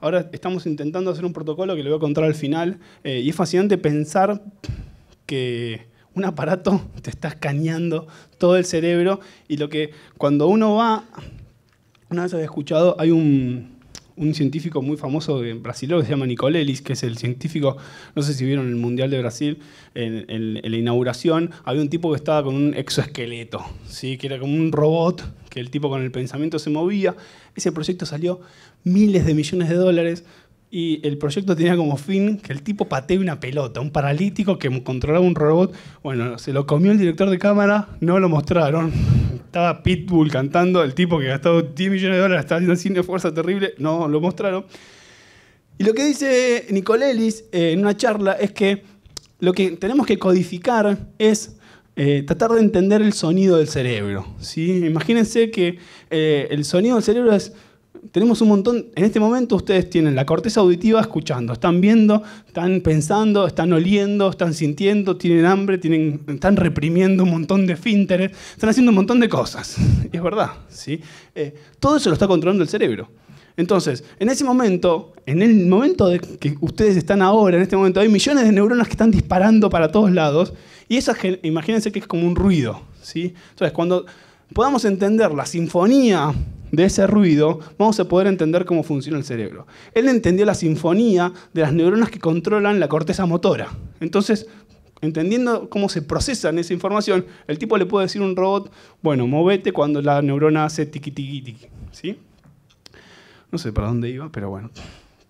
ahora estamos intentando hacer un protocolo que le voy a contar al final, y es fascinante pensar que un aparato te está escaneando todo el cerebro, y lo que cuando uno va, una vez había escuchado, hay un científico muy famoso brasileño que se llama Nicolelis, que es el científico, no sé si vieron el Mundial de Brasil, en la inauguración, había un tipo que estaba con un exoesqueleto, ¿sí? Que era como un robot, que el tipo con el pensamiento se movía. Ese proyecto salió miles de millones de dólares, y el proyecto tenía como fin que el tipo patee una pelota, un paralítico que controlaba un robot. Bueno, se lo comió el director de cámara, no lo mostraron. Estaba Pitbull cantando, el tipo que gastó 10 millones de dólares, estaba haciendo cine de fuerza terrible, no lo mostraron. Y lo que dice Nicolelis en una charla es que lo que tenemos que codificar es tratar de entender el sonido del cerebro, ¿sí? Imagínense que el sonido del cerebro es... Tenemos un montón, en este momento ustedes tienen la corteza auditiva escuchando, están viendo, están pensando, están oliendo, están sintiendo, tienen hambre, están reprimiendo un montón de esfínteres, están haciendo un montón de cosas. Es verdad, ¿sí? Todo eso lo está controlando el cerebro. Entonces, en ese momento, en el momento de que ustedes están ahora, en este momento, hay millones de neuronas que están disparando para todos lados, y imagínense que es como un ruido, ¿sí? Entonces, cuando podamos entender la sinfonía de ese ruido, vamos a poder entender cómo funciona el cerebro. Él entendió la sinfonía de las neuronas que controlan la corteza motora. Entonces, entendiendo cómo se procesan esa información, el tipo le puede decir a un robot, bueno, movete cuando la neurona hace tiqui tiqui tiqui, ¿sí? No sé para dónde iba, pero bueno.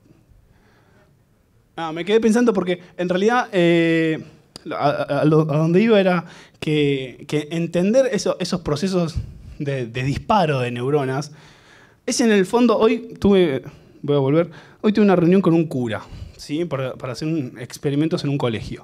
Me quedé pensando porque en realidad a donde iba era que entender esos procesos de disparo de neuronas es en el fondo. Hoy tuve una reunión con un cura, ¿sí? para hacer experimentos en un colegio.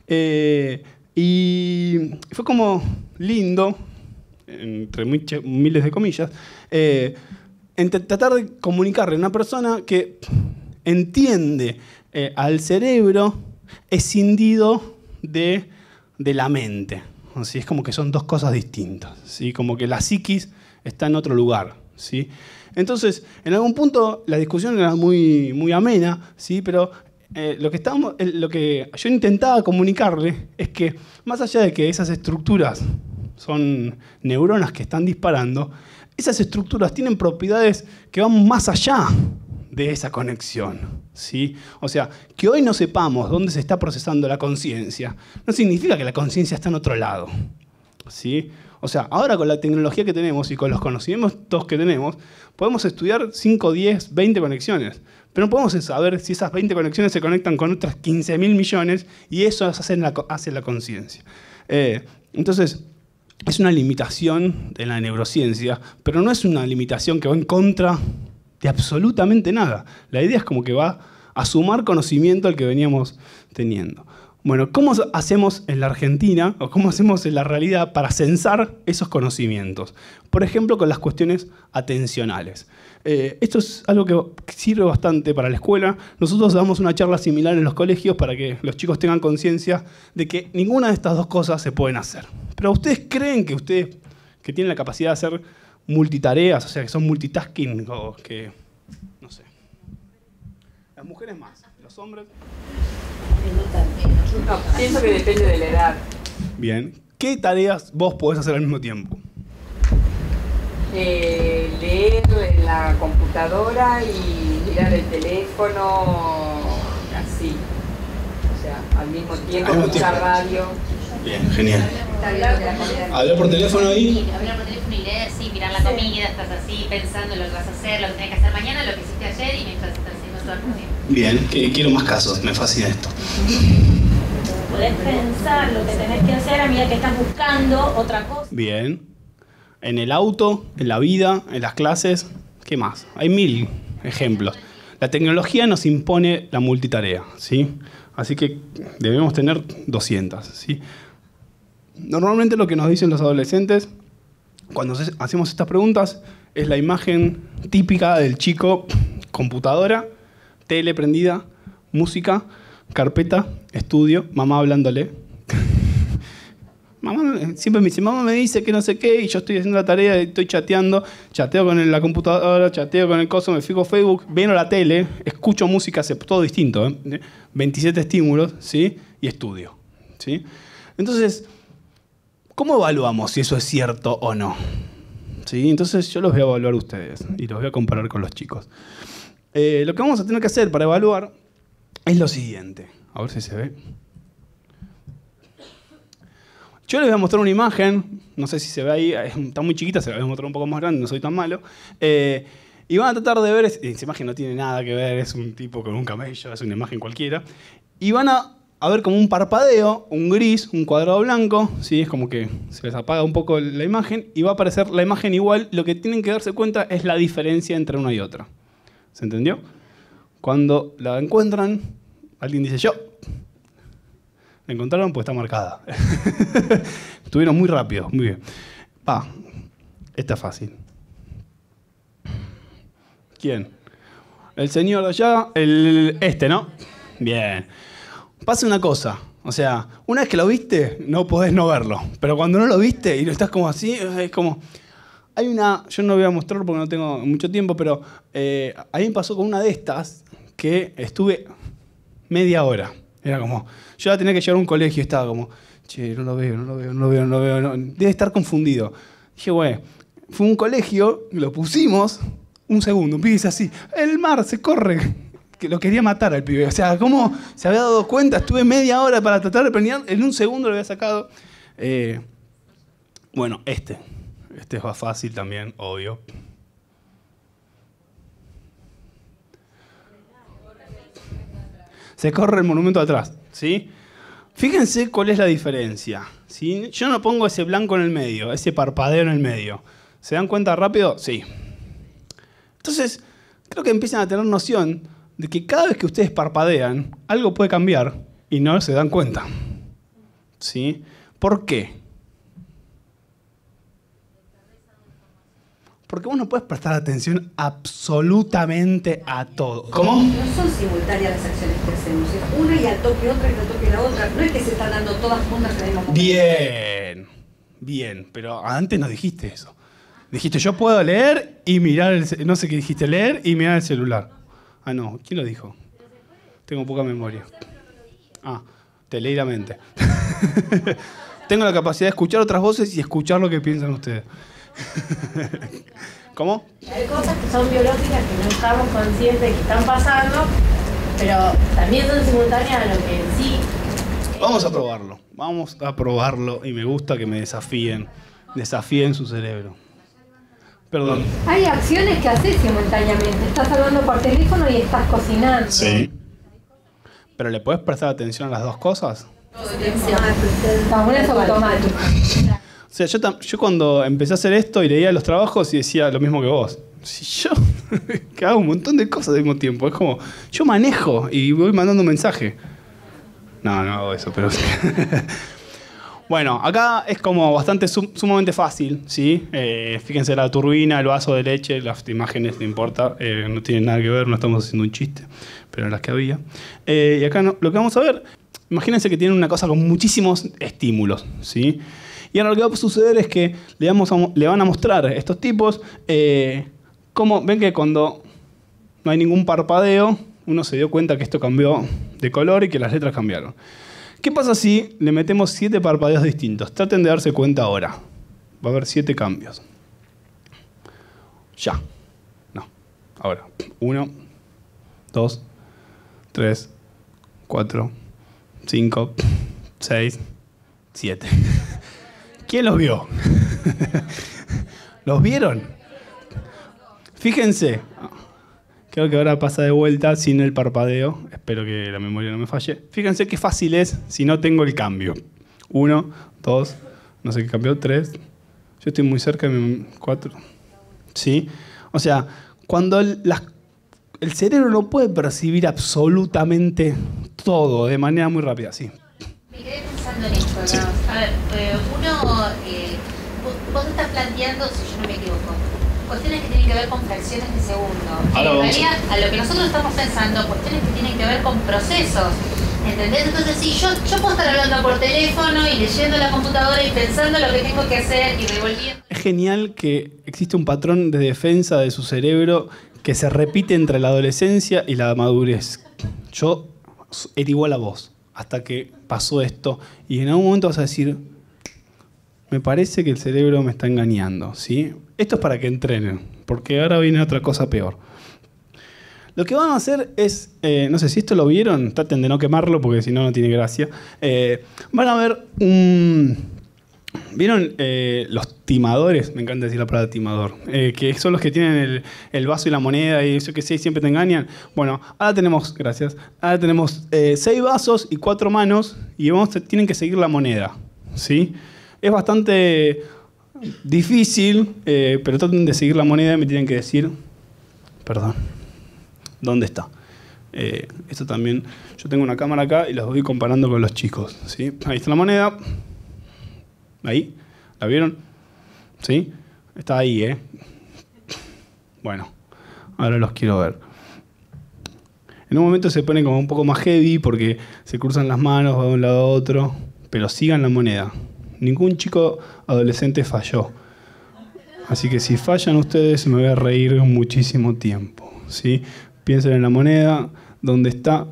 Y fue como lindo, entre miles de comillas, tratar de comunicarle a una persona que entiende al cerebro escindido de la mente. ¿Sí? Es como que son dos cosas distintas, ¿sí? Como que la psiquis está en otro lugar, ¿sí? Entonces, en algún punto la discusión era muy, muy amena, ¿sí? Pero lo que yo intentaba comunicarle es que, más allá de que esas estructuras son neuronas que están disparando, esas estructuras tienen propiedades que van más allá de esa conexión, ¿sí? O sea, que hoy no sepamos dónde se está procesando la conciencia no significa que la conciencia está en otro lado, ¿sí? O sea, ahora con la tecnología que tenemos y con los conocimientos que tenemos, podemos estudiar 5, 10, 20 conexiones, pero no podemos saber si esas 20 conexiones se conectan con otras 15.000 millones y eso hace la conciencia. Entonces, es una limitación de la neurociencia, pero no es una limitación que va en contra de absolutamente nada. La idea es como que va a sumar conocimiento al que veníamos teniendo. Bueno, ¿cómo hacemos en la Argentina o cómo hacemos en la realidad para censar esos conocimientos? Por ejemplo, con las cuestiones atencionales. Esto es algo que sirve bastante para la escuela. Nosotros damos una charla similar en los colegios para que los chicos tengan conciencia de que ninguna de estas dos cosas se pueden hacer. Pero ¿ustedes creen que ustedes que tienen la capacidad de hacer multitareas, o sea, que son multitasking, o que, no sé? Las mujeres más, los hombres... No, pienso que depende de la edad. Bien. ¿Qué tareas vos podés hacer al mismo tiempo? Leer en la computadora y mirar el teléfono, así. O sea, al mismo tiempo escuchar radio. Bien, genial. ¿Hablar por teléfono ahí? Sí, hablar por teléfono y leer, sí, mirar la comida, estás así pensando en lo que vas a hacer, lo que tenés que hacer mañana, lo que hiciste ayer y mientras estás haciendo todo el día. Bien, quiero más casos, me fascina esto. Podés pensar lo que tenés que hacer a medida que estás buscando otra cosa. Bien. En el auto, en la vida, en las clases, ¿qué más? Hay 1000 ejemplos. La tecnología nos impone la multitarea, ¿sí? Así que debemos tener 200, ¿sí? Normalmente lo que nos dicen los adolescentes cuando hacemos estas preguntas es la imagen típica del chico: computadora, tele prendida, música, carpeta, estudio, mamá hablándole. Siempre me dice, mamá me dice que no sé qué, y yo estoy haciendo la tarea, estoy chateando, chateo con la computadora, chateo con el coso, me fijo Facebook, veo la tele, escucho música, hace todo distinto, 27 estímulos, ¿sí? Y estudio, ¿sí? Entonces, ¿cómo evaluamos si eso es cierto o no? ¿Sí? Entonces yo los voy a evaluar a ustedes y los voy a comparar con los chicos. Lo que vamos a tener que hacer para evaluar es lo siguiente. A ver si se ve. Yo les voy a mostrar una imagen, no sé si se ve ahí, está muy chiquita, se la voy a mostrar un poco más grande, no soy tan malo. Y van a tratar de ver, esa imagen no tiene nada que ver, es un tipo con un camello, es una imagen cualquiera. Y van a ver como un parpadeo, un gris, un cuadrado blanco, ¿sí? Es como que se les apaga un poco la imagen y va a aparecer la imagen igual. Lo que tienen que darse cuenta es la diferencia entre una y otra. ¿Se entendió? Cuando la encuentran, alguien dice yo. La encontraron, pues está marcada. Estuvieron muy rápido, muy bien. Esta es fácil. ¿Quién? El señor de allá, ¿no? Bien. Pasa una cosa, o sea, una vez que lo viste, no podés no verlo. Pero cuando no lo viste y lo estás como así, es como... yo no voy a mostrar porque no tengo mucho tiempo, pero a mí me pasó con una de estas que estuve media hora. Era como, yo la tenía que llevar a un colegio y estaba como, che, no lo veo. Debe estar confundido. Dije, güey, fue un colegio, lo pusimos, un segundo, un pibe dice así, el mar se corre. Que lo quería matar al pibe. O sea, ¿cómo se había dado cuenta? Estuve media hora para tratar de planear, en un segundo lo había sacado. Bueno, este es más fácil también, obvio. Se corre el monumento atrás, ¿sí? Fíjense cuál es la diferencia, ¿sí? Yo no pongo ese blanco en el medio, ese parpadeo en el medio. ¿Se dan cuenta rápido? Sí. Entonces, creo que empiezan a tener noción de que cada vez que ustedes parpadean, algo puede cambiar y no se dan cuenta. ¿Sí? ¿Por qué? Porque vos no puedes prestar atención absolutamente a todo. ¿Cómo? No son simultáneas las acciones que hacemos. Es una y al toque otra y al toque la otra. No es que se están dando todas juntas en el mismo momento. Bien. Pero antes no dijiste eso. Dijiste, yo puedo leer y mirar no sé qué dijiste, leer y mirar el celular. Ah, no. ¿Quién lo dijo? Tengo poca memoria. Te leí la mente. Tengo la capacidad de escuchar otras voces y escuchar lo que piensan ustedes. ¿Cómo? Hay cosas que son biológicas que no estamos conscientes de que están pasando, pero también son simultáneas a lo que sí. Vamos a probarlo y me gusta que me desafíen su cerebro. Perdón. Hay acciones que haces simultáneamente. Estás hablando por teléfono y estás cocinando. Sí. ¿Pero le podés prestar atención a las dos cosas? Una es automático. O sea, yo cuando empecé a hacer esto y leía los trabajos y decía lo mismo que vos. Si yo que hago un montón de cosas al mismo tiempo. Es como, yo manejo y voy mandando un mensaje. No hago eso, pero... Bueno, acá es como bastante sumamente fácil, ¿sí? Fíjense la turbina, el vaso de leche, las imágenes no importa, no tienen nada que ver, no estamos haciendo un chiste, pero las que había. Y acá lo que vamos a ver, imagínense que tienen una cosa con muchísimos estímulos, ¿sí? Y ahora lo que va a suceder es que le van a mostrar a estos tipos cómo ven que cuando no hay ningún parpadeo, uno se dio cuenta que esto cambió de color y que las letras cambiaron. ¿Qué pasa si le metemos 7 parpadeos distintos? Traten de darse cuenta ahora. Va a haber 7 cambios. Ya. No. Ahora. 1, 2, 3, 4, 5, 6, 7. ¿Quién los vio? ¿Los vieron? Fíjense. Creo que ahora pasa de vuelta sin el parpadeo. Espero que la memoria no me falle. Fíjense qué fácil es si no tengo el cambio. 1, 2, no sé qué cambió, 3. Yo estoy muy cerca de mi 4. ¿Sí? O sea, cuando el cerebro no puede percibir absolutamente todo de manera muy rápida. Sí. Me quedé pensando en esto, ¿no? Sí. A ver, vos estás planteando, si yo no me equivoco, cuestiones que tienen que ver con fracciones de segundo. En realidad, a lo que nosotros estamos pensando, cuestiones que tienen que ver con procesos ¿Entendés? Entonces sí, yo puedo estar hablando por teléfono y leyendo la computadora y pensando lo que tengo que hacer y revolviendo. Es genial que existe un patrón de defensa de su cerebro que se repite entre la adolescencia y la madurez. Yo era igual a vos hasta que pasó esto y en algún momento vas a decir, me parece que el cerebro me está engañando, ¿sí? Esto es para que entrenen, porque ahora viene otra cosa peor. Lo que van a hacer es, no sé si esto lo vieron, traten de no quemarlo porque si no, no tiene gracia. Van a ver ¿vieron los timadores? Me encanta decir la palabra timador. Que son los que tienen el vaso y la moneda y eso que sé, siempre te engañan. Bueno, ahora tenemos, gracias, ahora tenemos 6 vasos y 4 manos y tienen que seguir la moneda, ¿sí? Es bastante difícil, pero traten de seguir la moneda y me tienen que decir, perdón, ¿dónde está? Esto también, yo tengo una cámara acá y los voy comparando con los chicos, ¿sí? Ahí está la moneda. Ahí, ¿la vieron? ¿Sí? Está ahí, ¿eh? Bueno, ahora los quiero ver. En un momento se pone como un poco más heavy porque se cruzan las manos, va de un lado a otro, pero sigan la moneda. Ningún chico adolescente falló. Así que si fallan ustedes me voy a reír muchísimo tiempo, ¿sí? Piensen en la moneda, dónde está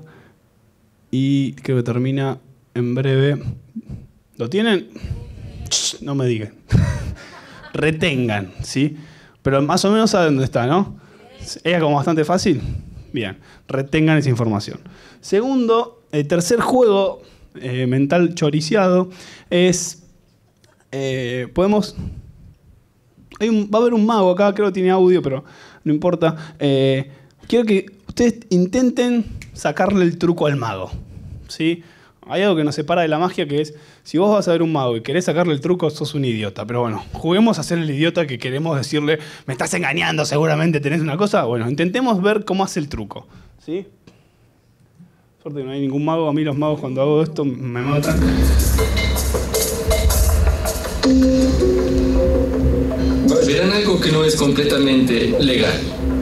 y creo que termina en breve. ¿Lo tienen? No me digan. Retengan, ¿sí? Pero más o menos saben dónde está, ¿no? ¿Es como bastante fácil? Bien, retengan esa información. Segundo, el tercer juego mental choriciado es... podemos... va a haber un mago acá, creo que tiene audio, pero no importa. Quiero que ustedes intenten sacarle el truco al mago, ¿sí? Hay algo que nos separa de la magia que es, si vos vas a ver un mago y querés sacarle el truco, sos un idiota. Pero bueno, juguemos a ser el idiota que queremos decirle, me estás engañando, seguramente tenés una cosa. Bueno, intentemos ver cómo hace el truco, ¿sí? Suerte que no hay ningún mago. A mí los magos cuando hago esto me matan. Verán algo que no es completamente legal.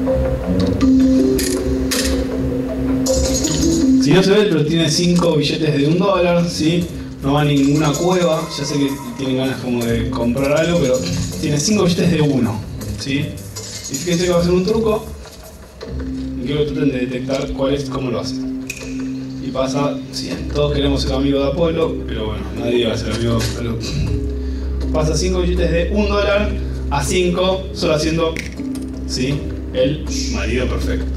Si no se ve, pero tiene 5 billetes de $1, ¿sí? No va a ninguna cueva. Ya sé que tienen ganas como de comprar algo, pero tiene 5 billetes de 1, ¿sí? Y fíjense que va a ser un truco. Y quiero que traten de detectar cuál es, cómo lo hace. Y pasa 100. Todos queremos ser amigos de Apolo, pero bueno, nadie va a ser amigo de Apolo. Pasa 5 billetes de $1 a 5, solo haciendo, ¿sí? El marido perfecto.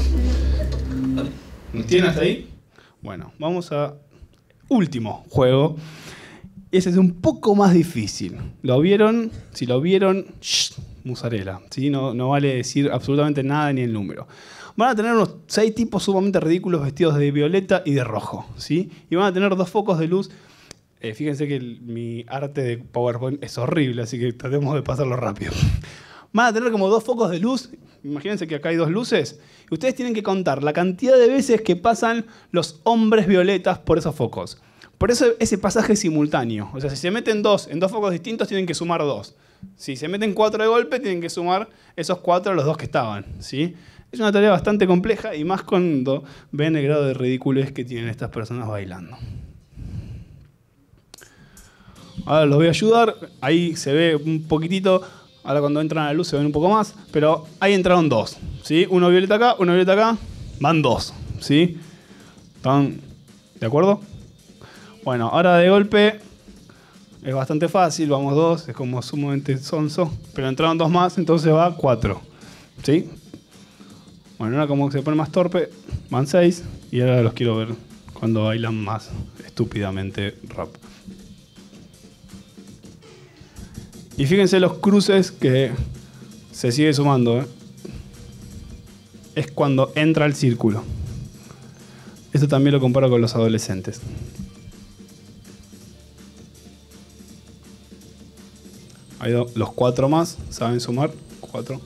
¿Nos tienen hasta ahí? Bueno, vamos a último juego. Ese es un poco más difícil. ¿Lo vieron? Si lo vieron, musarela, ¿sí? No vale decir absolutamente nada ni el número. Van a tener unos 6 tipos sumamente ridículos vestidos de violeta y de rojo, ¿sí? Y van a tener 2 focos de luz. Fíjense que mi arte de PowerPoint es horrible, así que tratemos de pasarlo rápido. Van a tener como 2 focos de luz. Imagínense que acá hay 2 luces. Y ustedes tienen que contar la cantidad de veces que pasan los hombres violetas por esos focos. Por eso ese pasaje es simultáneo. O sea, si se meten 2 en 2 focos distintos, tienen que sumar 2. Si se meten 4 de golpe, tienen que sumar esos 4 a los 2 que estaban, ¿sí? Es una tarea bastante compleja y más cuando ven el grado de ridiculez que tienen estas personas bailando. Ahora los voy a ayudar. Ahí se ve un poquitito. Ahora cuando entran a la luz se ven un poco más. Pero ahí entraron 2. ¿Sí? Uno violeta acá, uno violeta acá. Van 2. ¿Sí? ¿Están de acuerdo? Bueno, ahora de golpe es bastante fácil. Vamos 2. Es como sumamente sonso. Pero entraron 2 más, entonces va 4. ¿Sí? Bueno, ahora como se pone más torpe, van 6. Y ahora los quiero ver cuando bailan más estúpidamente rap. Y fíjense los cruces que se sigue sumando, ¿eh? Es cuando entra el círculo. Esto también lo comparo con los adolescentes. Hay los 4 más, ¿saben sumar? 4.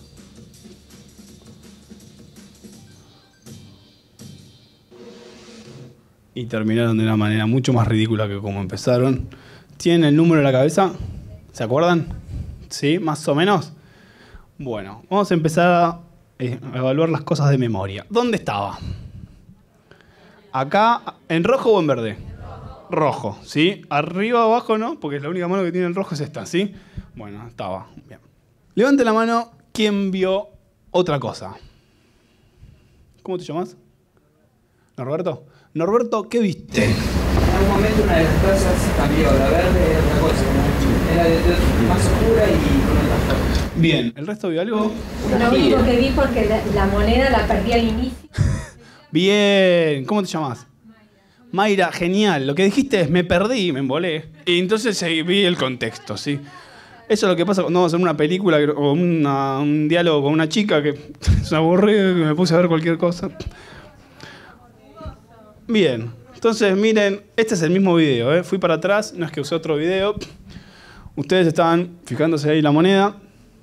Y terminaron de una manera mucho más ridícula que como empezaron. ¿Tienen el número en la cabeza? ¿Se acuerdan? ¿Sí? ¿Más o menos? Bueno, vamos a empezar a evaluar las cosas de memoria. ¿Dónde estaba? Acá, ¿en rojo o en verde? Rojo, ¿sí? Arriba o abajo no, porque la única mano que tiene el rojo es esta, ¿sí? Bueno, estaba. Bien. Levante la mano, ¿quién vio otra cosa? ¿Cómo te llamas? ¿Norberto? Norberto, ¿qué viste? En algún momento una de las tazas cambió, la verde era otra cosa, era más oscura y con otra forma. Bien, ¿el resto vio algo? Lo único que vi porque la moneda la perdí al inicio. Bien, ¿cómo te llamas? Mayra, genial. Lo que dijiste es me perdí, me embolé. Y entonces vi el contexto, ¿sí? Eso es lo que pasa cuando vamos a hacer una película o un diálogo con una chica que se aburrió y me puse a ver cualquier cosa. Bien, entonces miren, este es el mismo video, ¿eh? Fui para atrás, no es que usé otro video. Ustedes estaban fijándose ahí la moneda.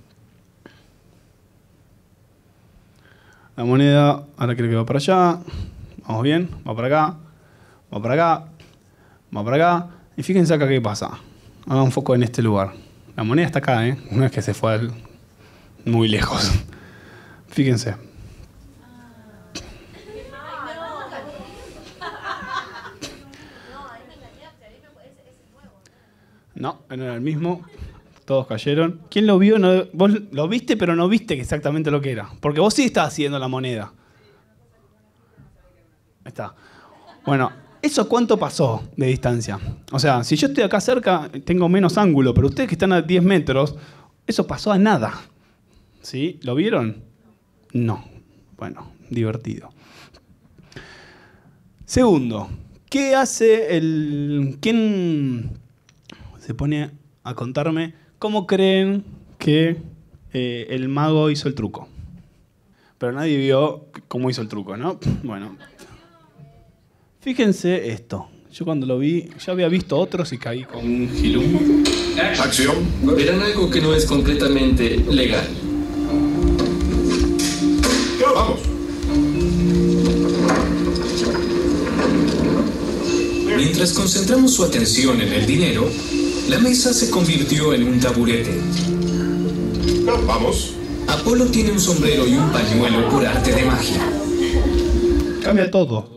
La moneda, ahora creo que va para allá. Vamos bien, va para acá, va para acá, va para acá. Y fíjense acá qué pasa. Hagan un foco en este lugar. La moneda está acá, ¿eh? No es que se fue muy lejos. Fíjense. No, no era el mismo. Todos cayeron. ¿Quién lo vio? No, vos lo viste, pero no viste exactamente lo que era. Porque vos sí estabas siguiendo la moneda. Ahí está. Bueno, ¿eso cuánto pasó de distancia? O sea, si yo estoy acá cerca, tengo menos ángulo, pero ustedes que están a 10 metros, eso pasó a nada. ¿Sí? ¿Lo vieron? No. Bueno, divertido. Segundo, ¿qué hace el... ¿Quién se pone a contarme cómo creen que el mago hizo el truco? Pero nadie vio cómo hizo el truco, ¿no? Bueno. Fíjense esto. Yo cuando lo vi, ya había visto otros y caí con un gilum. Acción. Verán algo que no es completamente legal. Vamos. Mientras concentramos su atención en el dinero, la mesa se convirtió en un taburete. Vamos. Apolo tiene un sombrero y un pañuelo por arte de magia. Cambia todo.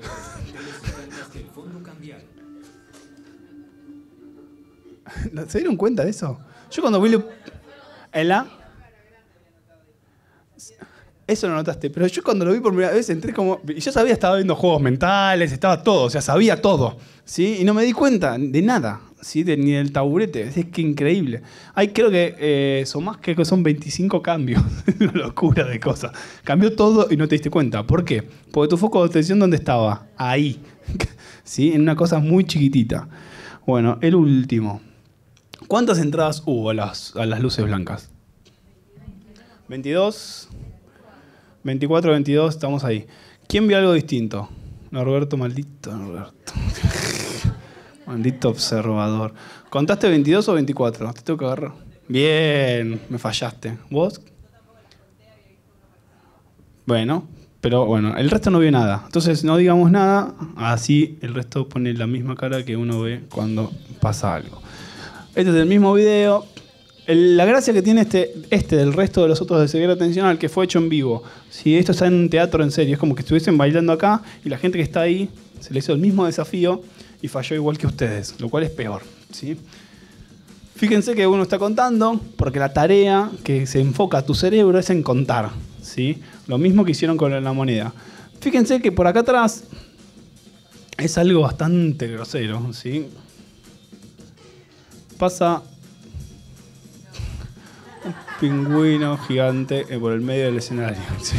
¿Se dieron cuenta de eso? Yo cuando vi eso lo notaste, pero yo cuando lo vi por primera vez entré como... Y yo sabía, estaba viendo juegos mentales, estaba todo, o sea, sabía todo, ¿sí? Y no me di cuenta de nada, ¿sí? Ni del taburete, es que increíble. Creo que son 25 cambios, una locura de cosas. Cambió todo y no te diste cuenta. ¿Por qué? Porque tu foco de atención, ¿dónde estaba? Ahí, ¿sí? En una cosa muy chiquitita. Bueno, el último. ¿Cuántas entradas hubo a las luces blancas? 22, 24, 22, estamos ahí. ¿Quién vio algo distinto? Norberto, maldito Norberto. Maldito observador. ¿Contaste 22 o 24? Te tengo que agarrar. Bien, me fallaste. ¿Vos? Bueno, pero bueno, el resto no vio nada. Entonces no digamos nada, así el resto pone la misma cara que uno ve cuando pasa algo. Este es el mismo video. La gracia que tiene este del resto de los otros de Ceguera Atencional, que fue hecho en vivo. Si esto está en un teatro en serio, es como que estuviesen bailando acá y la gente que está ahí se le hizo el mismo desafío y falló igual que ustedes, lo cual es peor, ¿sí? Fíjense que uno está contando, porque la tarea que se enfoca a tu cerebro es en contar, ¿sí? Lo mismo que hicieron con la moneda. Fíjense que por acá atrás es algo bastante grosero, ¿sí? Pasa un pingüino gigante por el medio del escenario, ¿sí?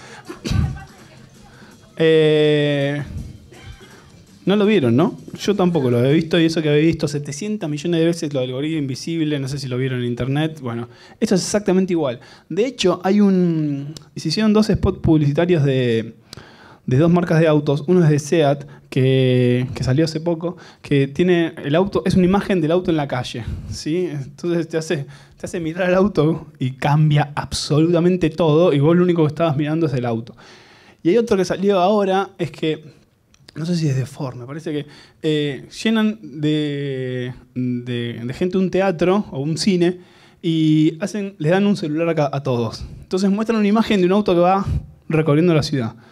No lo vieron, ¿no? Yo tampoco lo había visto, y eso que había visto 700 millones de veces lo del gorila invisible, no sé si lo vieron en internet. Bueno, esto es exactamente igual. De hecho, se hicieron 2 spots publicitarios de 2 marcas de autos. Uno es de SEAT, que salió hace poco, que tiene el auto, es una imagen del auto en la calle, ¿sí? Entonces te hace mirar al auto y cambia absolutamente todo, y vos lo único que estabas mirando es el auto. Y hay otro que salió ahora, es que no sé si es de Ford, me parece que llenan de gente un teatro o un cine y les dan un celular a todos. Entonces muestran una imagen de un auto que va recorriendo la ciudad.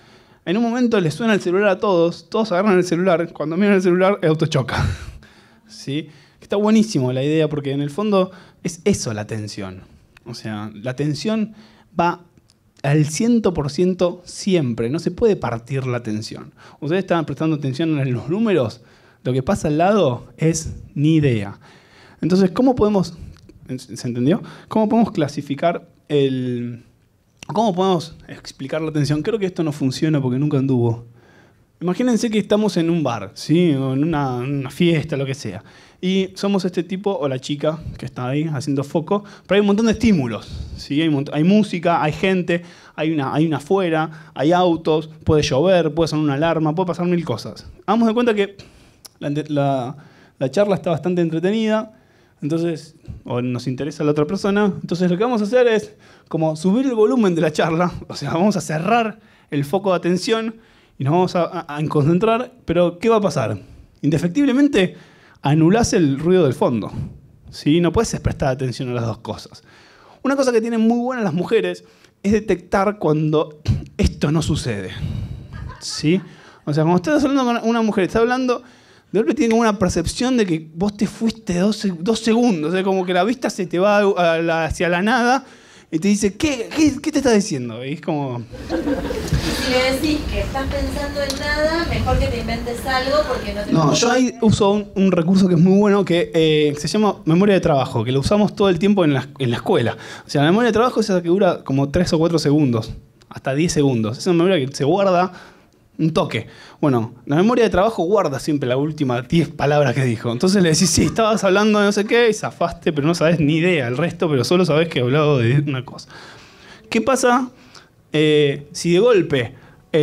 En un momento les suena el celular a todos agarran el celular, cuando miran el celular el auto choca. ¿Sí? Está buenísimo la idea porque en el fondo es eso la atención. O sea, la atención va al 100% siempre, no se puede partir la atención. Ustedes estaban prestando atención en los números, lo que pasa al lado es ni idea. Entonces, ¿cómo podemos, se entendió? ¿Cómo podemos clasificar cómo podemos explicar la atención? Creo que esto no funciona porque nunca anduvo. Imagínense que estamos en un bar, ¿sí? O en una fiesta, lo que sea. Y somos este tipo o la chica que está ahí haciendo foco, pero hay un montón de estímulos. ¿Sí? Hay música, hay gente, hay una afuera, hay autos, puede llover, puede sonar una alarma, puede pasar mil cosas. Hagamos de cuenta que la charla está bastante entretenida, entonces, o nos interesa a la otra persona, entonces lo que vamos a hacer es como subir el volumen de la charla, o sea, vamos a cerrar el foco de atención y nos vamos a concentrar, pero ¿qué va a pasar? Indefectiblemente anulás el ruido del fondo, ¿sí? No puedes prestar atención a las dos cosas. Una cosa que tienen muy buenas las mujeres es detectar cuando esto no sucede, ¿sí? O sea, cuando estás hablando con una mujer, está hablando, de repente tiene como una percepción de que vos te fuiste 2 segundos, o sea, como que la vista se te va hacia la nada y te dice, ¿qué te está diciendo? Y es como... Si le decís que estás pensando en nada, mejor que te inventes algo porque no te... No, yo ahí uso un recurso que es muy bueno que se llama memoria de trabajo, que lo usamos todo el tiempo en la escuela. O sea, la memoria de trabajo es esa que dura como 3 o 4 segundos, hasta 10 segundos. Es una memoria que se guarda un toque. Bueno, la memoria de trabajo guarda siempre la última 10 palabras que dijo. Entonces le decís, sí, estabas hablando de no sé qué y zafaste, pero no sabés ni idea el resto, pero solo sabés que he hablado de una cosa. ¿Qué pasa si de golpe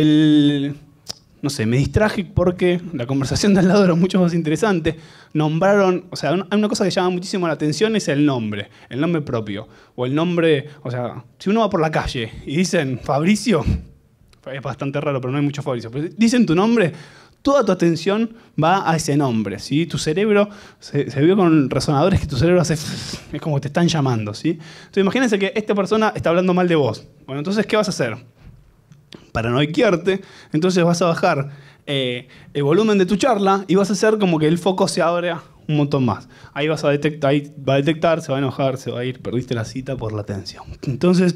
no sé, me distraje porque la conversación de al lado era mucho más interesante? Nombraron, o sea, hay una cosa que llama muchísimo la atención, es el nombre propio. O el nombre, o sea, si uno va por la calle y dicen Fabricio, es bastante raro, pero no hay mucho Fabricio, pero dicen tu nombre, toda tu atención va a ese nombre, ¿sí? Tu cerebro, se vio con resonadores que tu cerebro hace, es como que te están llamando, ¿sí? Entonces imagínense que esta persona está hablando mal de vos. Bueno, entonces, ¿qué vas a hacer? Para no iquearte, entonces vas a bajar el volumen de tu charla y vas a hacer como que el foco se abra un montón más. Ahí vas a detectar, ahí va a detectar, se va a enojar, se va a ir, perdiste la cita por la atención. Entonces,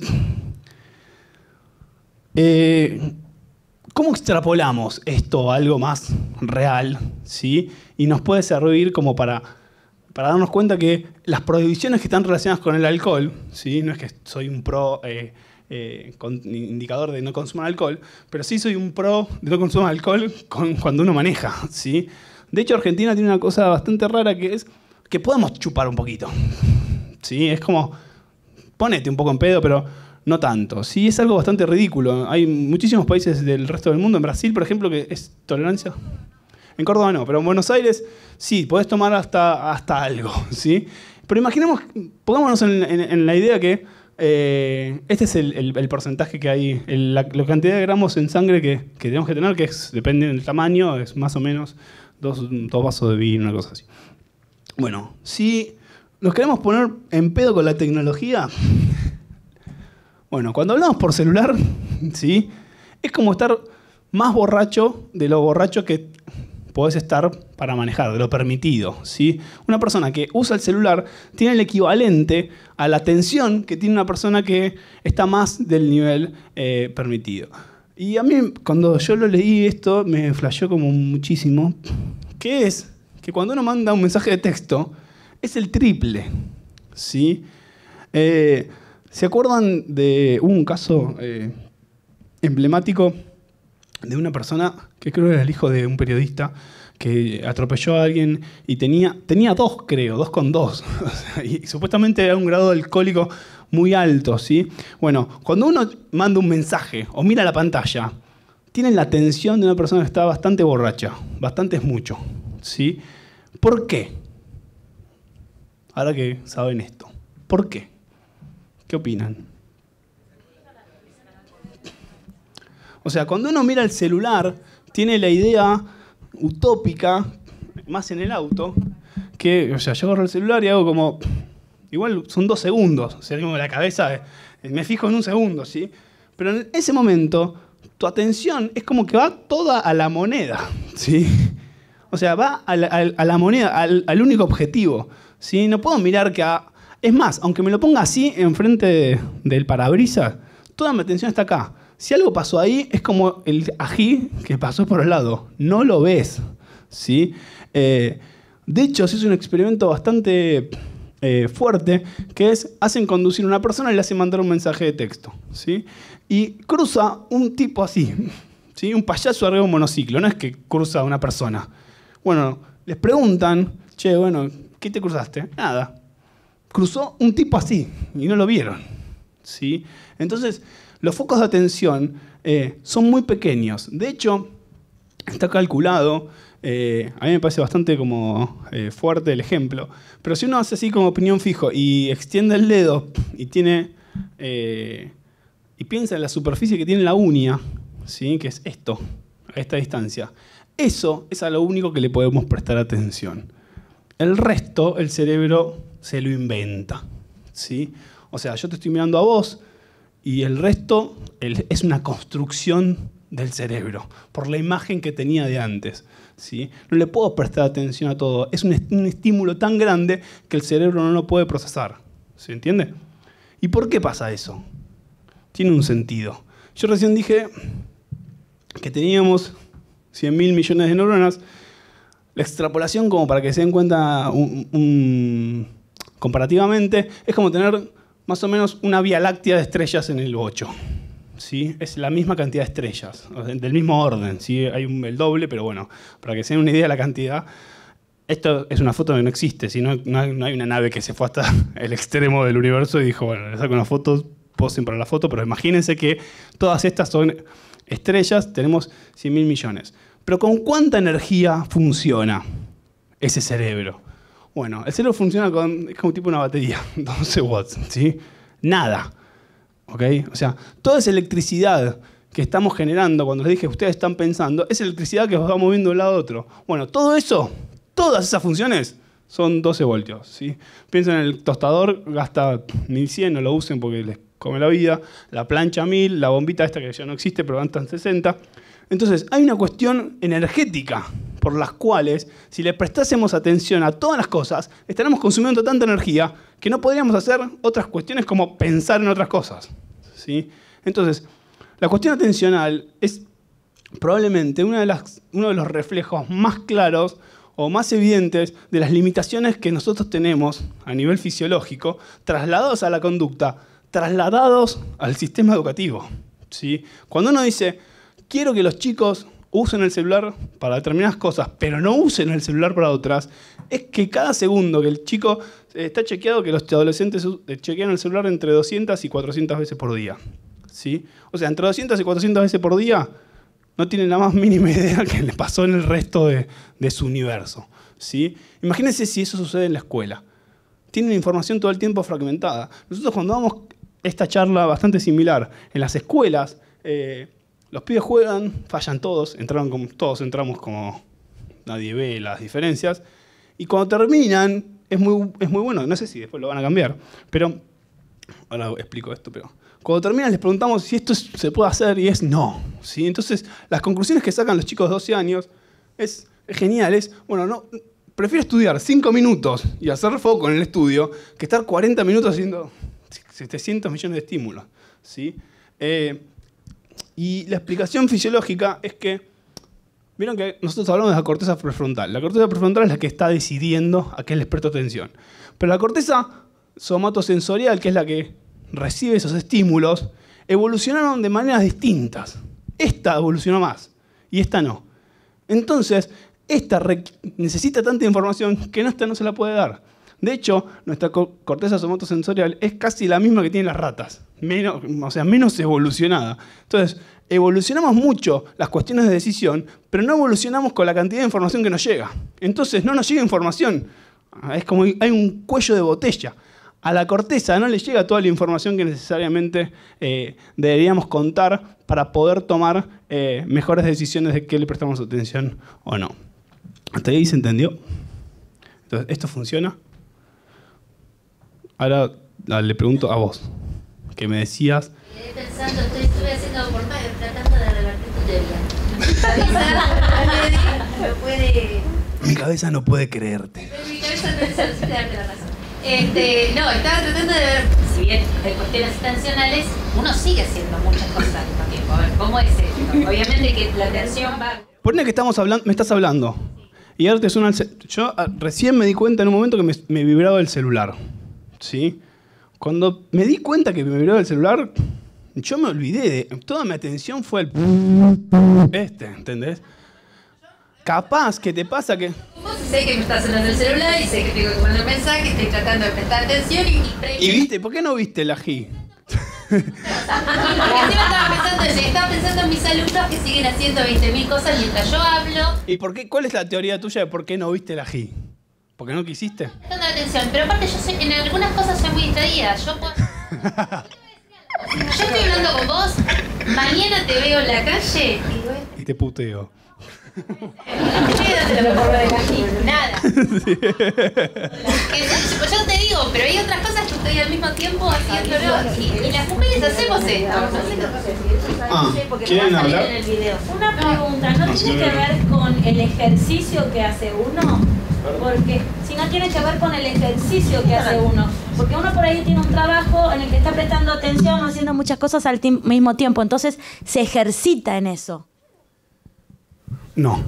¿cómo extrapolamos esto a algo más real? ¿Sí? Y nos puede servir como para darnos cuenta que las prohibiciones que están relacionadas con el alcohol, ¿sí? No es que soy un pro indicador de no consumir alcohol, pero sí soy un pro de no consumir alcohol cuando uno maneja, ¿sí? De hecho, Argentina tiene una cosa bastante rara que es que podemos chupar un poquito, ¿sí? Es como, ponete un poco en pedo, pero no tanto. Sí, es algo bastante ridículo. Hay muchísimos países del resto del mundo, en Brasil, por ejemplo, que es tolerancia. En Córdoba no, pero en Buenos Aires sí, podés tomar hasta algo, ¿sí? Pero imaginemos, pongámonos en la idea que este es el porcentaje que hay, la cantidad de gramos en sangre que tenemos que tener, que depende del tamaño, es más o menos 2 vasos de vino, una cosa así. Bueno, si nos queremos poner en pedo con la tecnología, bueno, cuando hablamos por celular, ¿sí? Es como estar más borracho de lo borracho que podés estar para manejar, de lo permitido, ¿sí? Una persona que usa el celular tiene el equivalente a la atención que tiene una persona que está más del nivel permitido. Y a mí, cuando yo lo leí esto, me flasheó como muchísimo, que es que cuando uno manda un mensaje de texto, es el triple, ¿sí? ¿Se acuerdan de un caso emblemático de una persona que creo era el hijo de un periodista que atropelló a alguien y tenía 2, creo, 2 con 2. Y supuestamente era un grado alcohólico muy alto, ¿sí? Bueno, cuando uno manda un mensaje o mira la pantalla, tienen la atención de una persona que está bastante borracha, bastante es mucho, ¿sí? ¿Por qué? Ahora que saben esto, ¿por qué? ¿Qué opinan? O sea, cuando uno mira el celular, tiene la idea utópica, más en el auto, que, o sea, yo agarro el celular y hago como, igual son 2 segundos, o sea, como la cabeza, me fijo en un segundo, ¿sí? Pero en ese momento tu atención es como que va toda a la moneda, ¿sí? O sea, va a la moneda, al único objetivo, ¿sí? No puedo mirar que... Es más, aunque me lo ponga así enfrente del parabrisas, toda mi atención está acá. Si algo pasó ahí, es como el ají que pasó por el lado. No lo ves, ¿sí? De hecho, se hizo un experimento bastante fuerte, que es, hacen conducir a una persona y le hacen mandar un mensaje de texto, ¿sí? Y cruza un tipo así, ¿sí? Un payaso arriba de un monociclo, no es que cruza una persona. Bueno, les preguntan, che, bueno, ¿qué te cruzaste? Nada. Cruzó un tipo así y no lo vieron, ¿sí? Entonces, los focos de atención son muy pequeños. De hecho, está calculado, a mí me parece bastante como fuerte el ejemplo, pero si uno hace así como opinión fijo y extiende el dedo y tiene y piensa en la superficie que tiene la uña, ¿sí? Que es esto, a esta distancia, eso es a lo único que le podemos prestar atención. El resto, el cerebro se lo inventa, ¿sí? O sea, yo te estoy mirando a vos y el resto es una construcción del cerebro por la imagen que tenía de antes, ¿sí? No le puedo prestar atención a todo. Es un estímulo tan grande que el cerebro no lo puede procesar. ¿Se entiende? ¿Y por qué pasa eso? Tiene un sentido. Yo recién dije que teníamos 100.000 millones de neuronas. La extrapolación, como para que se den cuenta comparativamente, es como tener más o menos una vía láctea de estrellas en el 8. ¿Sí? Es la misma cantidad de estrellas, del mismo orden. ¿Sí? Hay el doble, pero bueno, para que se den una idea de la cantidad. Esto es una foto que no existe, ¿sí? No hay una nave que se fue hasta el extremo del universo y dijo, bueno, le saco una foto, posen para la foto, pero imagínense que todas estas son estrellas, tenemos 100.000 millones. Pero ¿con cuánta energía funciona ese cerebro? Bueno, el cerebro funciona es como tipo una batería, 12 watts, ¿sí? Nada, ¿ok? O sea, toda esa electricidad que estamos generando, cuando les dije ustedes están pensando, es electricidad que va moviendo de un lado a otro. Bueno, todo eso, todas esas funciones son 12 voltios, ¿sí? Piensen en el tostador, gasta 1100, no lo usen porque les come la vida, la plancha 1000, la bombita esta que ya no existe, pero gastan 60. Entonces, hay una cuestión energética por las cuales, si le prestásemos atención a todas las cosas, estaremos consumiendo tanta energía que no podríamos hacer otras cuestiones como pensar en otras cosas, ¿sí? Entonces, la cuestión atencional es probablemente uno de los reflejos más claros o más evidentes de las limitaciones que nosotros tenemos a nivel fisiológico, trasladados a la conducta, trasladados al sistema educativo, ¿sí? Cuando uno dice, quiero que los chicos usen el celular para determinadas cosas, pero no usen el celular para otras, es que cada segundo que el chico está chequeado que los adolescentes chequean el celular entre 200 y 400 veces por día, ¿sí? O sea, entre 200 y 400 veces por día no tienen la más mínima idea que le pasó en el resto de su universo, ¿sí? Imagínense si eso sucede en la escuela. Tienen información todo el tiempo fragmentada. Nosotros cuando damos esta charla bastante similar en las escuelas, los pibes juegan, fallan todos, todos entramos como nadie ve las diferencias, y cuando terminan es muy bueno, no sé si después lo van a cambiar, pero ahora explico esto, pero cuando terminan les preguntamos si esto se puede hacer y es no, ¿sí? Entonces las conclusiones que sacan los chicos de 12 años es genial, bueno, no, prefiero estudiar 5 minutos y hacer foco en el estudio que estar 40 minutos haciendo 700 millones de estímulos, ¿sí? Y la explicación fisiológica es que, vieron que nosotros hablamos de la corteza prefrontal. La corteza prefrontal es la que está decidiendo a qué les presto atención. Pero la corteza somatosensorial, que es la que recibe esos estímulos, evolucionaron de maneras distintas. Esta evolucionó más y esta no. Entonces, esta necesita tanta información que esta no se la puede dar. De hecho, nuestra corteza somatosensorial es casi la misma que tienen las ratas, menos evolucionada. Entonces, evolucionamos mucho las cuestiones de decisión, pero no evolucionamos con la cantidad de información que nos llega. Entonces, no nos llega información. Es como hay un cuello de botella. A la corteza no le llega toda la información que necesariamente deberíamos contar para poder tomar mejores decisiones de qué le prestamos atención o no. ¿Hasta ahí se entendió? Entonces, ¿esto funciona? Ahora le pregunto a vos, que me decías... Estuve haciendo por más, tratando de no puede... Mi cabeza no puede creerte. Mi cabeza no puede darte la razón. No, estaba tratando de ver, si bien hay cuestiones intencionales, uno sigue haciendo muchas cosas al mismo tiempo. A ver, ¿cómo es esto? Obviamente que la atención va... Ponle que estamos hablando, me estás hablando. Y ahora te suena el yo recién me di cuenta en un momento que me vibraba el celular. ¿Sí? Cuando me di cuenta que me vibraba el celular, yo me olvidé de... Toda mi atención fue el... ¿entendés? Capaz que te pasa que... Vos sé que me está sonando el celular y sé que tengo que mandar mensaje, estoy tratando de prestar atención ¿Y viste? ¿Por qué no viste la G? Porque estaba pensando en mis alumnos que siguen haciendo 20.000 cosas mientras yo hablo. ¿Y por qué? ¿Cuál es la teoría tuya de por qué no viste la G? ¿Porque no quisiste? Prestando atención, pero aparte yo soy, en algunas cosas soy muy distraída. Yo estoy hablando con vos, mañana te veo en la calle y te puteo. Nada. Yo te digo, pero hay otras cosas que estoy al mismo tiempo haciéndolo y las mujeres hacemos esto. ¿Quieren hablar? Una pregunta, ¿no tiene que ver con el ejercicio que hace uno? Porque si no tiene que ver con el ejercicio que hace uno, porque uno por ahí tiene un trabajo en el que está prestando atención, haciendo muchas cosas al mismo tiempo, entonces se ejercita en eso. No.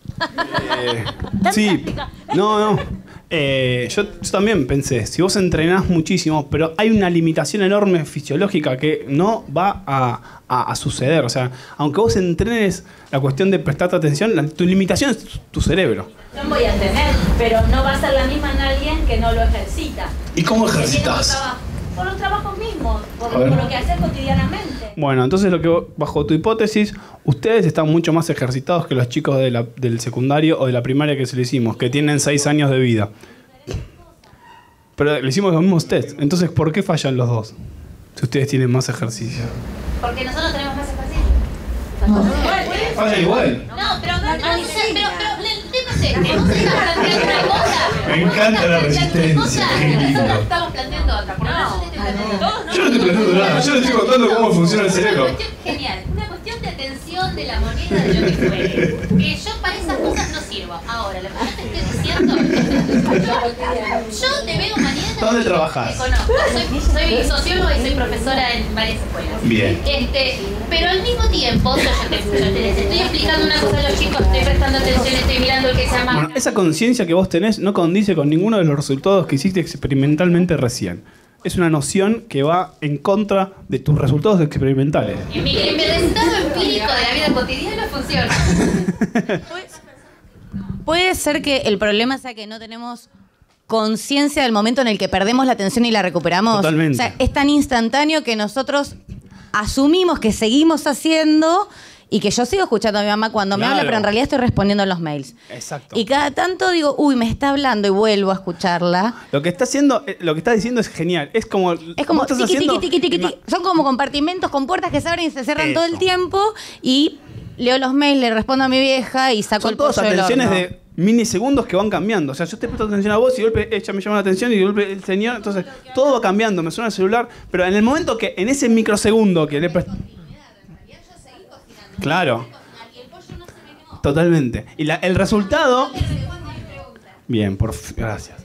Sí. No. Yo también pensé, si vos entrenás muchísimo, pero hay una limitación enorme fisiológica que no va a suceder. O sea, aunque vos entrenes la cuestión de prestarte atención, tu limitación es tu cerebro. No voy a tener, pero no va a ser la misma en alguien que no lo ejercita. ¿Y cómo ejercitas? Por los trabajos mismos, por lo que haces cotidianamente. Bueno, entonces bajo tu hipótesis, ustedes están mucho más ejercitados que los chicos del secundario o de la primaria que se le hicimos, que tienen 6 años de vida. Pero le hicimos los mismos test. Entonces, ¿por qué fallan los dos? Si ustedes tienen más ejercicio. Porque nosotros tenemos más ejercicio. Falla igual. No, pero no sé, pero no sé, vos estás planteando una cosa. Me encanta la resistencia. Nosotros estamos planteando otra. Yo no estoy planteando nada, yo le estoy contando cómo funciona el cerebro. Genial, una cuestión de atención de la moneda de lo que fuere. Que yo para esas cosas no sirvo. Ahora, lo que yo te estoy diciendo, yo te veo mañana. ¿Dónde trabajas? Te conozco, soy socióloga y soy profesora en varias escuelas. Bien. Pero al mismo tiempo, yo les estoy explicando una cosa a los chicos, estoy prestando atención, estoy mirando el que se llama. Bueno, esa conciencia que vos tenés no condice con ninguno de los resultados que hiciste experimentalmente recién. Es una noción que va en contra de tus resultados experimentales. En mi resultado empírico de la vida cotidiana funciona. Puede ser que el problema sea que no tenemos conciencia del momento en el que perdemos la atención y la recuperamos. Totalmente. O sea, es tan instantáneo que nosotros asumimos que seguimos haciendo y que yo sigo escuchando a mi mamá cuando me habla, pero en realidad estoy respondiendo los mails. Exacto. Y cada tanto digo, uy, me está hablando y vuelvo a escucharla. Lo que está diciendo es genial. Es como tiqui. Son como compartimentos con puertas que se abren y se cierran todo el tiempo y leo los mails, le respondo a mi vieja y saco el pollo del horno. Son todas atenciones de milisegundos que van cambiando. O sea, yo te presto atención a vos y de golpe ella me llama la atención y de golpe el señor. Entonces, todo va cambiando. Me suena el celular. Pero en el momento que, en ese microsegundo que le presto... Claro. Totalmente. Y el resultado... Bien, gracias.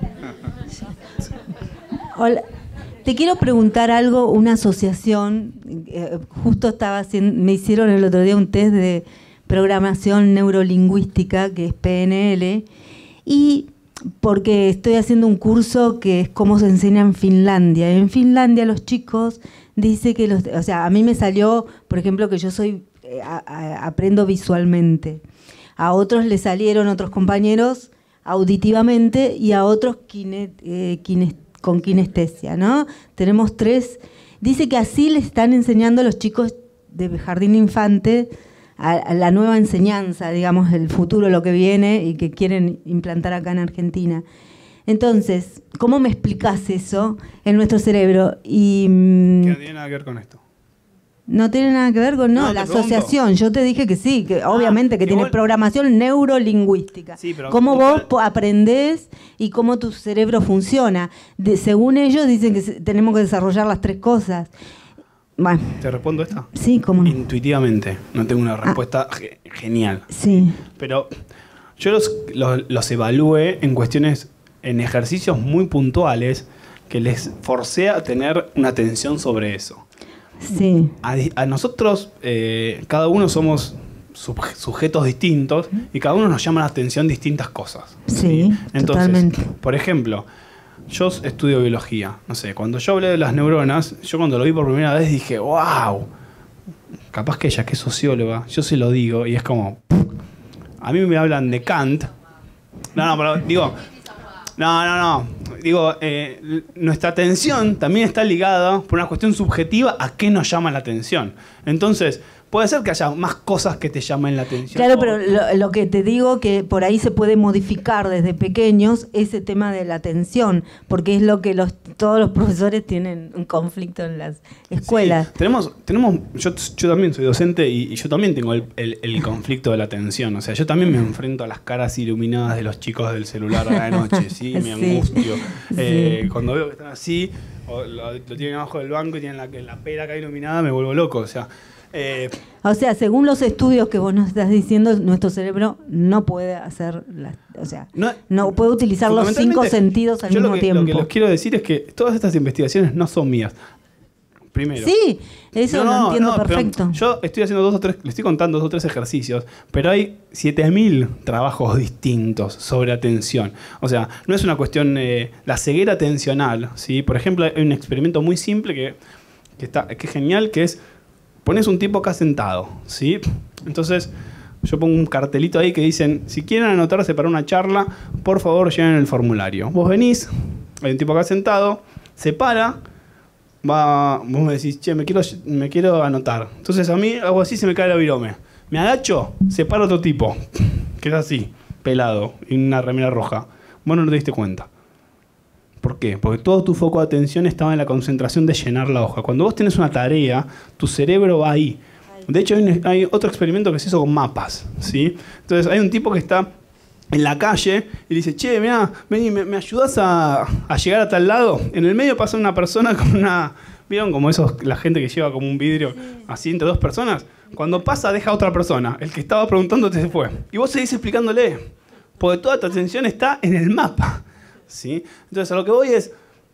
Hola. Te quiero preguntar algo, una asociación, justo me hicieron el otro día un test de programación neurolingüística, que es PNL, y porque estoy haciendo un curso que es cómo se enseña en Finlandia. En Finlandia los chicos dice que a mí me salió, por ejemplo, que yo aprendo visualmente. A otros le salieron, otros compañeros, auditivamente, y a otros con kinestesia, ¿no? Tenemos 3. Dice que así le están enseñando a los chicos de jardín infante a la nueva enseñanza, digamos, el futuro, lo que viene y que quieren implantar acá en Argentina. Entonces, ¿cómo me explicás eso en nuestro cerebro? Que no tiene nada que ver con esto. No tiene nada que ver con la asociación. Yo te dije que sí, que obviamente que tiene programación neurolingüística. Sí, pero cómo vos aprendés y cómo tu cerebro funciona. Según ellos dicen que tenemos que desarrollar las 3 cosas. Bueno. ¿Te respondo esta? Sí, cómo no. Intuitivamente. No tengo una respuesta genial. Sí. Pero yo los evalué en cuestiones, en ejercicios muy puntuales que les forcé a tener una atención sobre eso. Sí. A nosotros, cada uno somos sujetos distintos y cada uno nos llama la atención distintas cosas. Sí, entonces, totalmente. Por ejemplo, yo estudio biología. No sé, cuando yo hablé de las neuronas, yo cuando lo vi por primera vez dije, wow, capaz que ella que es socióloga, yo se lo digo y es como, a mí me hablan de Kant. No, pero digo, no. Digo, nuestra atención también está ligada por una cuestión subjetiva a qué nos llama la atención. Entonces, puede ser que haya más cosas que te llamen la atención. Claro, pero lo que te digo que por ahí se puede modificar desde pequeños ese tema de la atención, porque es lo que todos los profesores tienen un conflicto en las escuelas. Sí, yo también soy docente y yo también tengo el conflicto de la atención. O sea, yo también me enfrento a las caras iluminadas de los chicos del celular a la noche, ¿sí? Me angustio. Cuando veo que están así, o lo tienen abajo del banco y tienen la pera acá iluminada, me vuelvo loco. O sea, según los estudios que vos nos estás diciendo, nuestro cerebro no puede hacer, no puede utilizar los 5 sentidos al mismo tiempo. Lo que les quiero decir es que todas estas investigaciones no son mías. Primero. Sí, eso lo entiendo perfecto. Yo estoy haciendo le estoy contando 2 o 3 ejercicios, pero hay 7000 trabajos distintos sobre atención. O sea, no es una cuestión, la ceguera atencional, ¿sí? Por ejemplo, hay un experimento muy simple que es genial, que es pones un tipo acá sentado, ¿sí? Entonces, yo pongo un cartelito ahí que dicen, si quieren anotarse para una charla, por favor llenen el formulario. Vos venís, hay un tipo acá sentado, se para, vos me decís, che, me quiero anotar. Entonces a mí hago así, se me cae el virome. Me agacho, se para otro tipo, que es así, pelado, y una remera roja. Vos no te diste cuenta. ¿Por qué? Porque todo tu foco de atención estaba en la concentración de llenar la hoja. Cuando vos tenés una tarea, tu cerebro va ahí. De hecho, hay otro experimento que se hizo con mapas, ¿sí? Entonces, hay un tipo que está en la calle y dice, che, mirá, vení, ¿me ayudás a llegar a tal lado? En el medio pasa una persona con una... ¿Vieron como la gente que lleva como un vidrio así entre 2 personas? Cuando pasa, deja a otra persona. El que estaba preguntándote se fue. Y vos seguís explicándole, porque toda tu atención está en el mapa. ¿Sí? Entonces a lo que voy es,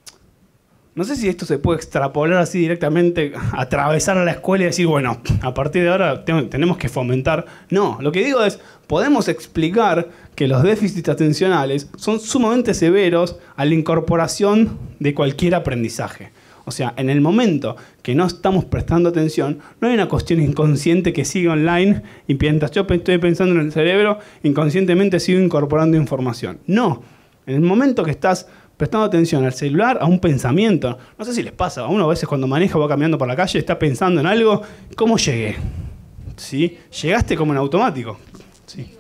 no sé si esto se puede extrapolar así directamente, atravesar a la escuela y decir, bueno, a partir de ahora tenemos que fomentar. No, lo que digo es, podemos explicar que los déficits atencionales son sumamente severos a la incorporación de cualquier aprendizaje. O sea, en el momento que no estamos prestando atención, no hay una cuestión inconsciente que sigue online y mientras yo estoy pensando en el cerebro, inconscientemente sigo incorporando información. No. En el momento que estás prestando atención al celular, a un pensamiento, no sé si les pasa, a uno a veces cuando maneja va caminando por la calle, está pensando en algo, ¿cómo llegué? ¿Sí? Llegaste como en automático. Sí.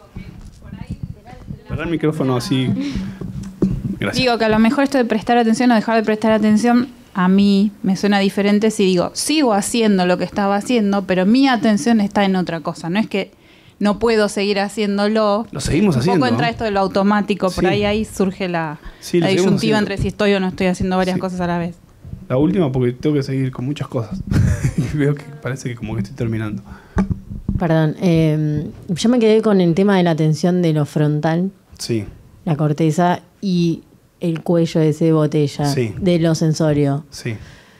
Cerrar el micrófono así. Gracias. Digo que a lo mejor esto de prestar atención o dejar de prestar atención, a mí me suena diferente si digo, sigo haciendo lo que estaba haciendo, pero mi atención está en otra cosa. No es que no puedo seguir haciéndolo. Lo seguimos haciendo. Un poco entra esto de lo automático, por ahí surge la disyuntiva entre si estoy o no estoy haciendo varias cosas a la vez. La última, porque tengo que seguir con muchas cosas. Y veo que parece que como que estoy terminando. Perdón, yo me quedé con el tema de la atención de lo frontal. Sí. La corteza y el cuello ese de botella. Sí. De lo sensorio. Sí.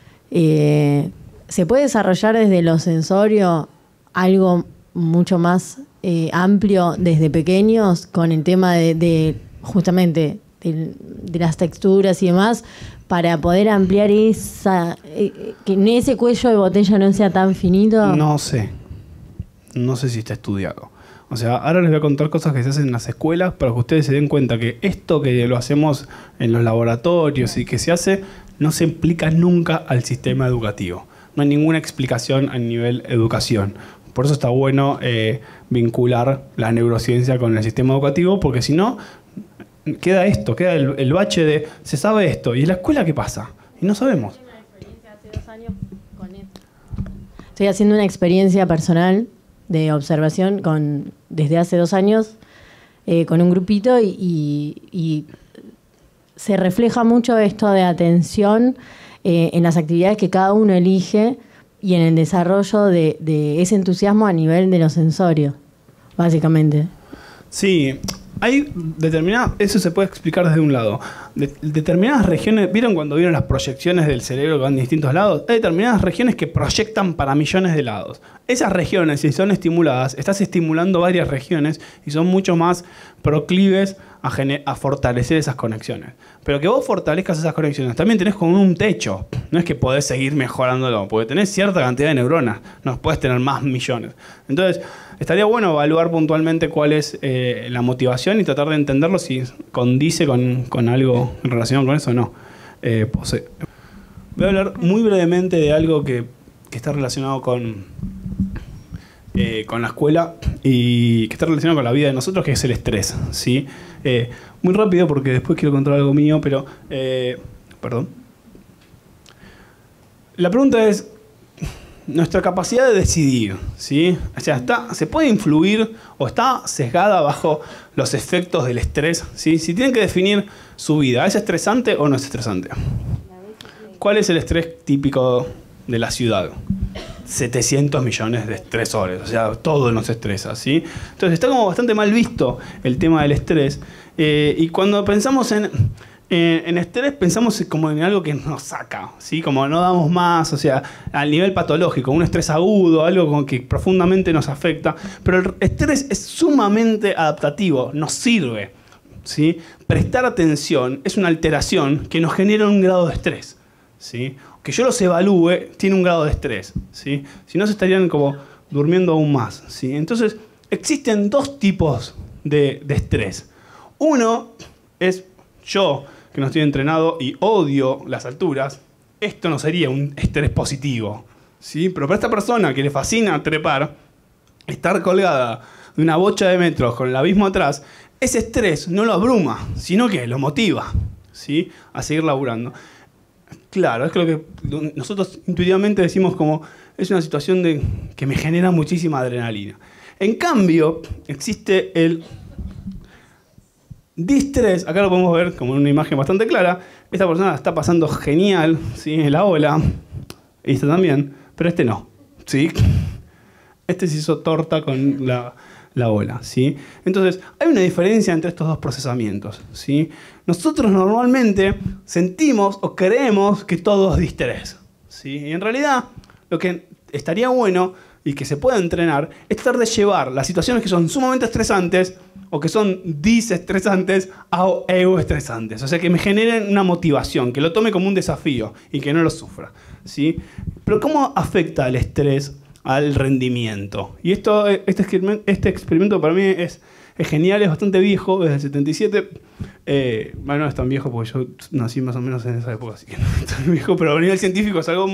¿Se puede desarrollar desde lo sensorio algo mucho más amplio desde pequeños con el tema de justamente de las texturas y demás para poder ampliar que ese cuello de botella no sea tan finito? No sé si está estudiado. O sea, ahora les voy a contar cosas que se hacen en las escuelas para que ustedes se den cuenta que esto que lo hacemos en los laboratorios y que se hace no se implica nunca al sistema educativo. No hay ninguna explicación a nivel educación. Por eso está bueno vincular la neurociencia con el sistema educativo, porque si no, queda el bache de se sabe esto, ¿y en la escuela qué pasa? Y no sabemos. Estoy haciendo una experiencia personal de observación desde hace 2 años con un grupito y se refleja mucho esto de atención en las actividades que cada uno elige y en el desarrollo de ese entusiasmo a nivel de lo sensorio, básicamente. Sí, hay determinadas, eso se puede explicar desde un lado. Determinadas regiones, ¿vieron cuando vieron las proyecciones del cerebro que van de distintos lados? Hay determinadas regiones que proyectan para millones de lados. Esas regiones, si son estimuladas, estás estimulando varias regiones y son mucho más proclives a fortalecer esas conexiones. Pero que vos fortalezcas esas conexiones, también tenés como un techo. No es que podés seguir mejorándolo, porque tenés cierta cantidad de neuronas, no puedes tener más millones. Entonces, estaría bueno evaluar puntualmente cuál es la motivación y tratar de entenderlo si condice con algo relacionado con eso o no. Voy a hablar muy brevemente de algo que está relacionado con la escuela y que está relacionado con la vida de nosotros, que es el estrés, ¿sí? Muy rápido porque después quiero contar algo mío, pero... perdón. La pregunta es nuestra capacidad de decidir, ¿sí? O sea, ¿se puede influir o está sesgada bajo los efectos del estrés? ¿Sí? Si tienen que definir su vida, ¿es estresante o no es estresante? ¿Cuál es el estrés típico de la ciudad? 700 millones de estresores, o sea, todo nos estresa, ¿sí? Entonces está como bastante mal visto el tema del estrés, y cuando pensamos en estrés pensamos como en algo que nos saca, ¿sí? Como no damos más, o sea, al nivel patológico, un estrés agudo, algo como que profundamente nos afecta, pero el estrés es sumamente adaptativo, nos sirve, ¿sí? Prestar atención es una alteración que nos genera un grado de estrés, ¿sí? Que yo los evalúe tiene un grado de estrés, ¿sí? Si no se estarían como durmiendo aún más, ¿sí? Entonces existen dos tipos de estrés. Uno es yo, que no estoy entrenado y odio las alturas. Esto no sería un estrés positivo, ¿sí? Pero para esta persona que le fascina trepar, estar colgada de una bocha de metros con el abismo atrás, ese estrés no lo abruma, sino que lo motiva, ¿sí? A seguir laburando. Claro, es lo que nosotros intuitivamente decimos como es una situación que me genera muchísima adrenalina. En cambio, existe el distrés. Acá lo podemos ver como en una imagen bastante clara. Esta persona está pasando genial, ¿sí? En la ola. Y esta también, pero este no, ¿sí? Este se hizo torta con la ola, ¿sí? Entonces, hay una diferencia entre estos dos procesamientos, ¿sí? Nosotros normalmente sentimos o creemos que todo es distrés, ¿sí? Y en realidad, lo que estaría bueno y que se puede entrenar es tratar de llevar las situaciones que son sumamente estresantes o que son disestresantes a euestresantes. O sea, que me generen una motivación, que lo tome como un desafío y que no lo sufra, ¿sí? Pero ¿cómo afecta el estrés al rendimiento? Y este experimento para mí es genial, es bastante viejo, desde el 77. Bueno, no es tan viejo porque yo nací más o menos en esa época, así que no es tan viejo, pero a nivel científico es algo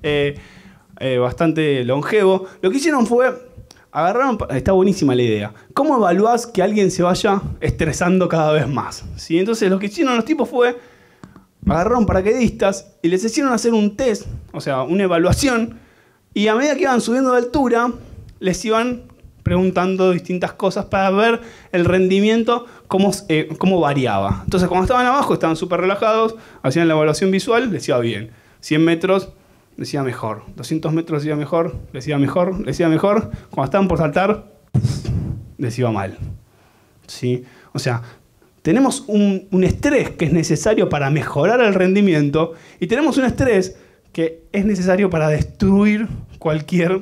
bastante longevo. Lo que hicieron fue, agarraron, está buenísima la idea, ¿cómo evaluás que alguien se vaya estresando cada vez más? ¿Sí? Entonces lo que hicieron los tipos fue, agarraron paracaidistas y les hicieron hacer un test, o sea, una evaluación, y a medida que iban subiendo de altura, les iban preguntando distintas cosas para ver el rendimiento, cómo variaba. Entonces, cuando estaban abajo, estaban súper relajados, hacían la evaluación visual, les iba bien. 100 metros, les iba mejor. 200 metros, les iba mejor, les iba mejor, les iba mejor. Cuando estaban por saltar, les iba mal, ¿sí? O sea, tenemos un estrés que es necesario para mejorar el rendimiento y tenemos un estrés que es necesario para destruir cualquier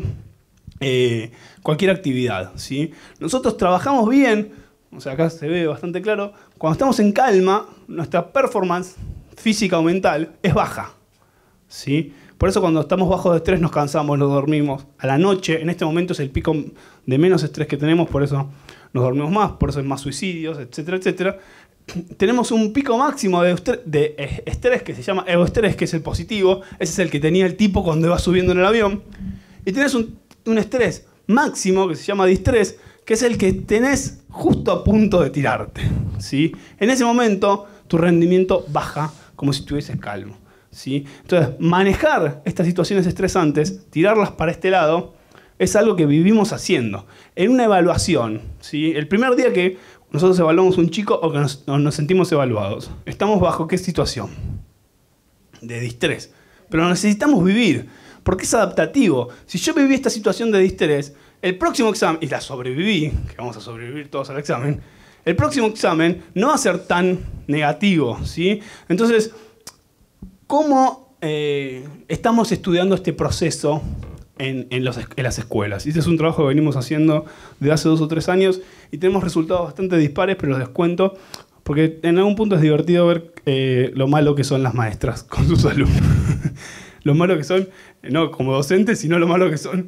actividad, ¿sí? Nosotros trabajamos bien, o sea, acá se ve bastante claro, cuando estamos en calma, nuestra performance física o mental es baja, ¿sí? Por eso cuando estamos bajo de estrés nos cansamos, nos dormimos. A la noche, en este momento es el pico de menos estrés que tenemos, por eso nos dormimos más, por eso hay más suicidios, etcétera, etcétera. Tenemos un pico máximo de estrés que se llama euestrés, que es el positivo. Ese es el que tenía el tipo cuando iba subiendo en el avión. Y tenés un estrés máximo que se llama distrés, que es el que tenés justo a punto de tirarte, ¿sí? En ese momento tu rendimiento baja como si estuvieses calmo, ¿sí? Entonces, manejar estas situaciones estresantes, tirarlas para este lado, es algo que vivimos haciendo. En una evaluación, ¿sí? El primer día que nosotros evaluamos un chico o que nos sentimos evaluados, ¿estamos bajo qué situación? De distrés. Pero necesitamos vivir. porque es adaptativo. Si yo viví esta situación de distrés, el próximo examen, y la sobreviví, que vamos a sobrevivir todos al examen, el próximo examen no va a ser tan negativo, ¿sí? Entonces, ¿cómo estamos estudiando este proceso en las escuelas? Y este es un trabajo que venimos haciendo desde hace 2 o 3 años y tenemos resultados bastante dispares, pero los descuento porque en algún punto es divertido ver lo malo que son las maestras con sus alumnos. Lo malo que son, no como docentes, sino lo malo que son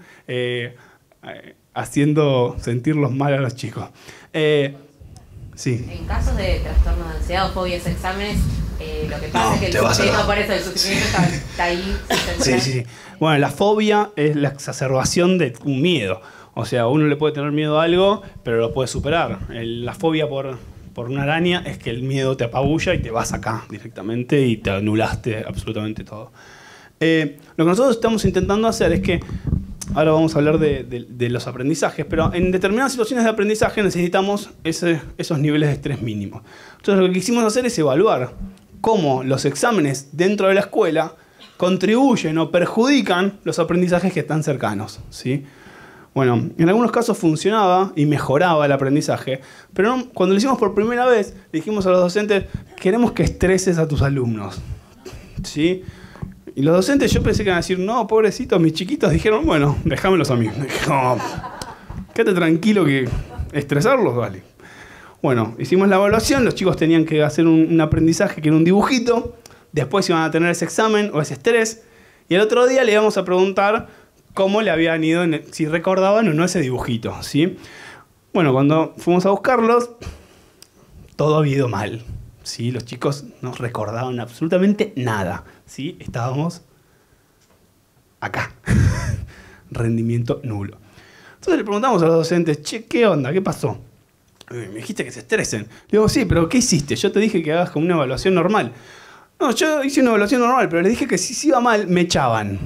haciendo sentirlos mal a los chicos. Sí. En casos de trastorno de ansiedad o fobias exámenes, lo que pasa es que el sujeto, por eso el sufrimiento está ahí. Sí. Bueno, la fobia es la exacerbación de un miedo. O sea, uno le puede tener miedo a algo, pero lo puede superar. La fobia por una araña es que el miedo te apabulla y te vas acá directamente y te anulaste absolutamente todo. Lo que nosotros estamos intentando hacer es que, ahora vamos a hablar de los aprendizajes, pero en determinadas situaciones de aprendizaje necesitamos esos niveles de estrés mínimos. Entonces lo que quisimos hacer es evaluar cómo los exámenes dentro de la escuela contribuyen o perjudican los aprendizajes que están cercanos, ¿sí? Bueno, en algunos casos funcionaba y mejoraba el aprendizaje, pero cuando lo hicimos por primera vez, le dijimos a los docentes, queremos que estreses a tus alumnos, ¿sí? Y los docentes, yo pensé que iban a decir, no, pobrecitos, mis chiquitos, dijeron, bueno, déjamelos a mí. No, quédate tranquilo que estresarlos, vale. Bueno, hicimos la evaluación, los chicos tenían que hacer un aprendizaje que era un dibujito, después iban a tener ese examen o ese estrés, y el otro día le íbamos a preguntar cómo le habían ido, si recordaban o no ese dibujito, ¿sí? Bueno, cuando fuimos a buscarlos, todo había ido mal, ¿sí? Los chicos no recordaban absolutamente nada, ¿sí? Estábamos acá. Rendimiento nulo. Entonces le preguntamos a los docentes, che, ¿qué onda? ¿Qué pasó? Me dijiste que se estresen. Le digo, sí, pero ¿qué hiciste? Yo te dije que hagas como una evaluación normal. No, yo hice una evaluación normal, pero les dije que si iba mal, me echaban.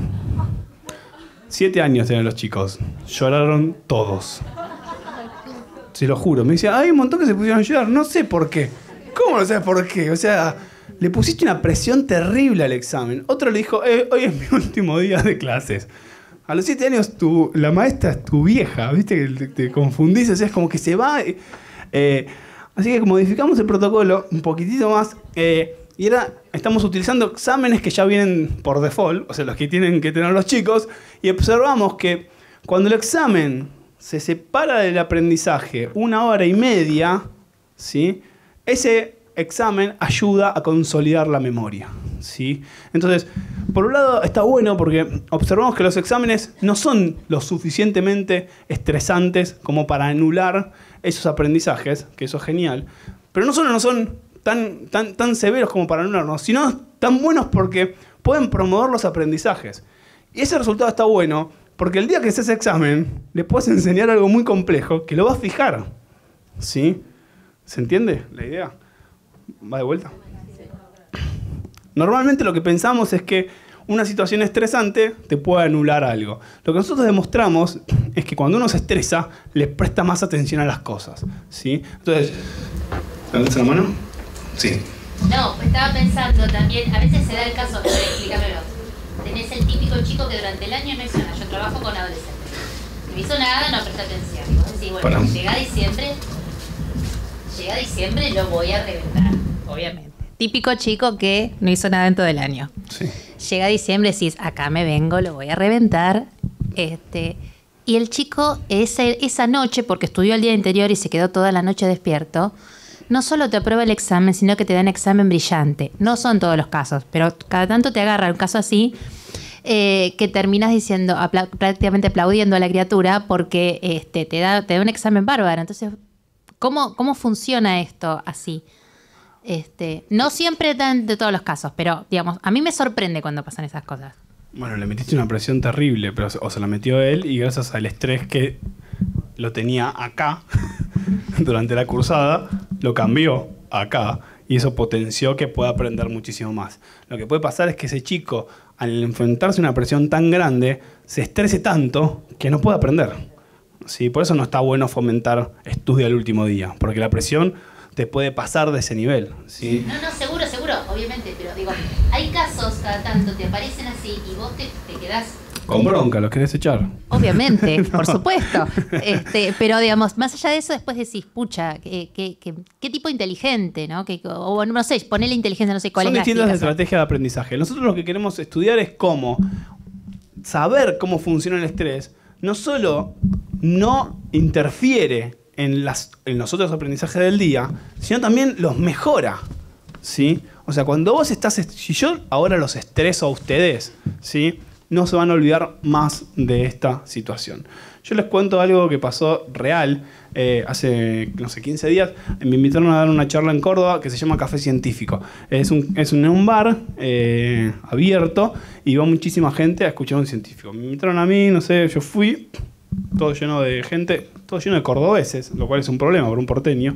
7 años tenían los chicos. Lloraron todos. Se lo juro. Me decía, hay un montón que se pusieron a llorar. No sé por qué. ¿Cómo no sabes por qué? O sea, le pusiste una presión terrible al examen. Otro le dijo, hoy es mi último día de clases. A los 7 años la maestra es tu vieja. ¿Viste? Que te confundís. O sea, es como que se va. Así que modificamos el protocolo un poquitito más. Y estamos utilizando exámenes que ya vienen por default, o sea, los que tienen que tener los chicos, y observamos que cuando el examen se separa del aprendizaje 1 hora y media, ¿sí? Ese examen ayuda a consolidar la memoria, ¿sí? Entonces, por un lado está bueno porque observamos que los exámenes no son lo suficientemente estresantes como para anular esos aprendizajes, que eso es genial, pero no solo no son tan severos como para anularnos, sino tan buenos porque pueden promover los aprendizajes. Y ese resultado está bueno porque el día que haces ese examen le puedes enseñar algo muy complejo que lo vas a fijar, ¿sí? ¿Se entiende la idea? ¿Va de vuelta? Normalmente lo que pensamos es que una situación estresante te puede anular algo. Lo que nosotros demostramos es que cuando uno se estresa, le presta más atención a las cosas, ¿sí? Entonces, ¿levantas la mano? Sí. No, estaba pensando también, a veces se da el caso, explícamelo. Tenés el típico chico que durante el año no hizo nada. Yo trabajo con adolescentes. No hizo nada, no presta atención. Y vos decís, bueno, llega diciembre, lo voy a reventar, obviamente. Típico chico que no hizo nada en todo el año. Sí. Llega diciembre, decís, acá me vengo, lo voy a reventar. Y el chico esa noche, porque estudió el día anterior y se quedó toda la noche despierto, no solo te aprueba el examen, sino que te da un examen brillante. No son todos los casos, pero cada tanto te agarra un caso así que terminas diciendo, prácticamente aplaudiendo a la criatura porque te da un examen bárbaro. Entonces, ¿cómo funciona esto así? No siempre de todos los casos, pero digamos, a mí me sorprende cuando pasan esas cosas. Bueno, le metiste una presión terrible, pero se la metió él y gracias al estrés que lo tenía acá durante la cursada, lo cambió acá y eso potenció que pueda aprender muchísimo más. Lo que puede pasar es que ese chico, al enfrentarse a una presión tan grande, se estrese tanto que no puede aprender, ¿sí? Por eso no está bueno fomentar estudio al último día, porque la presión te puede pasar de ese nivel, ¿sí? No, seguro, seguro, obviamente, pero digo, hay casos cada tanto, te aparecen así y vos te quedás... Con bronca, los querés echar. Obviamente, no. Por supuesto. Pero digamos, más allá de eso, después decís, pucha, qué tipo inteligente, ¿no? O no sé, ponele inteligencia, no sé cuál es la explicación. Son distintas estrategias de aprendizaje. Nosotros lo que queremos estudiar es cómo saber cómo funciona el estrés, no solo no interfiere en los otros aprendizajes del día, sino también los mejora, ¿sí? O sea, cuando vos estás... Si yo ahora los estreso a ustedes, ¿sí?, no se van a olvidar más de esta situación. Yo les cuento algo que pasó real hace, no sé, 15 días. Me invitaron a dar una charla en Córdoba que se llama Café Científico. Es un bar abierto y va muchísima gente a escuchar a un científico. Me invitaron a mí, no sé, yo fui, todo lleno de gente, todo lleno de cordobeses, lo cual es un problema para un porteño.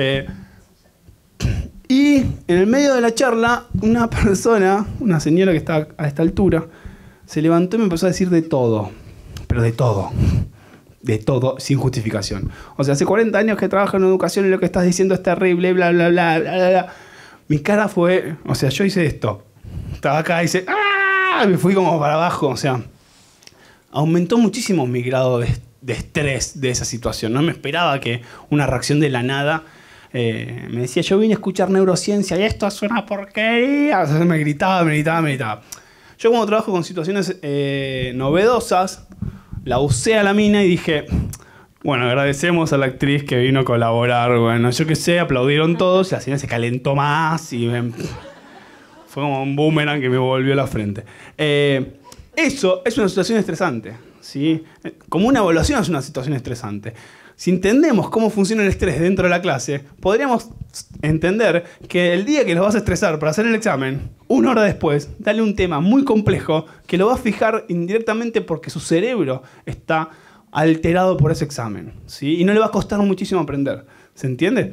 Y en el medio de la charla, una persona, una señora que está a esta altura, se levantó y me empezó a decir de todo, pero de todo, sin justificación. O sea, hace 40 años que trabajo en educación y lo que estás diciendo es terrible, bla, bla, bla, bla, bla, bla. Mi cara fue, o sea, yo hice esto. Estaba acá y hice, ¡ah! Me fui como para abajo, o sea, aumentó muchísimo mi grado de estrés de esa situación. No me esperaba que una reacción de la nada... me decía, yo vine a escuchar neurociencia y esto es una porquería. O sea, me gritaba. Yo como trabajo con situaciones novedosas, la usé a la mina y dije, bueno, agradecemos a la actriz que vino a colaborar. Bueno, yo qué sé, aplaudieron todos, la señora se calentó más y fue como un boomerang que me volvió a la frente. Eso es una situación estresante, ¿sí? Como una evaluación es una situación estresante. Si entendemos cómo funciona el estrés dentro de la clase, podríamos entender que el día que los vas a estresar para hacer el examen, una hora después, dale un tema muy complejo que lo va a fijar indirectamente porque su cerebro está alterado por ese examen, ¿sí? Y no le va a costar muchísimo aprender. ¿Se entiende?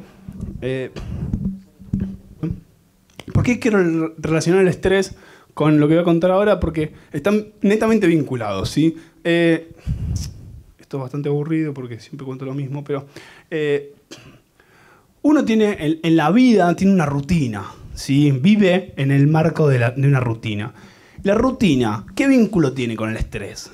¿Por qué quiero relacionar el estrés con lo que voy a contar ahora? Porque están netamente vinculados, ¿sí? Esto es bastante aburrido porque siempre cuento lo mismo, pero uno tiene en la vida tiene una rutina, ¿sí? Vive en el marco de una rutina. La rutina, ¿qué vínculo tiene con el estrés?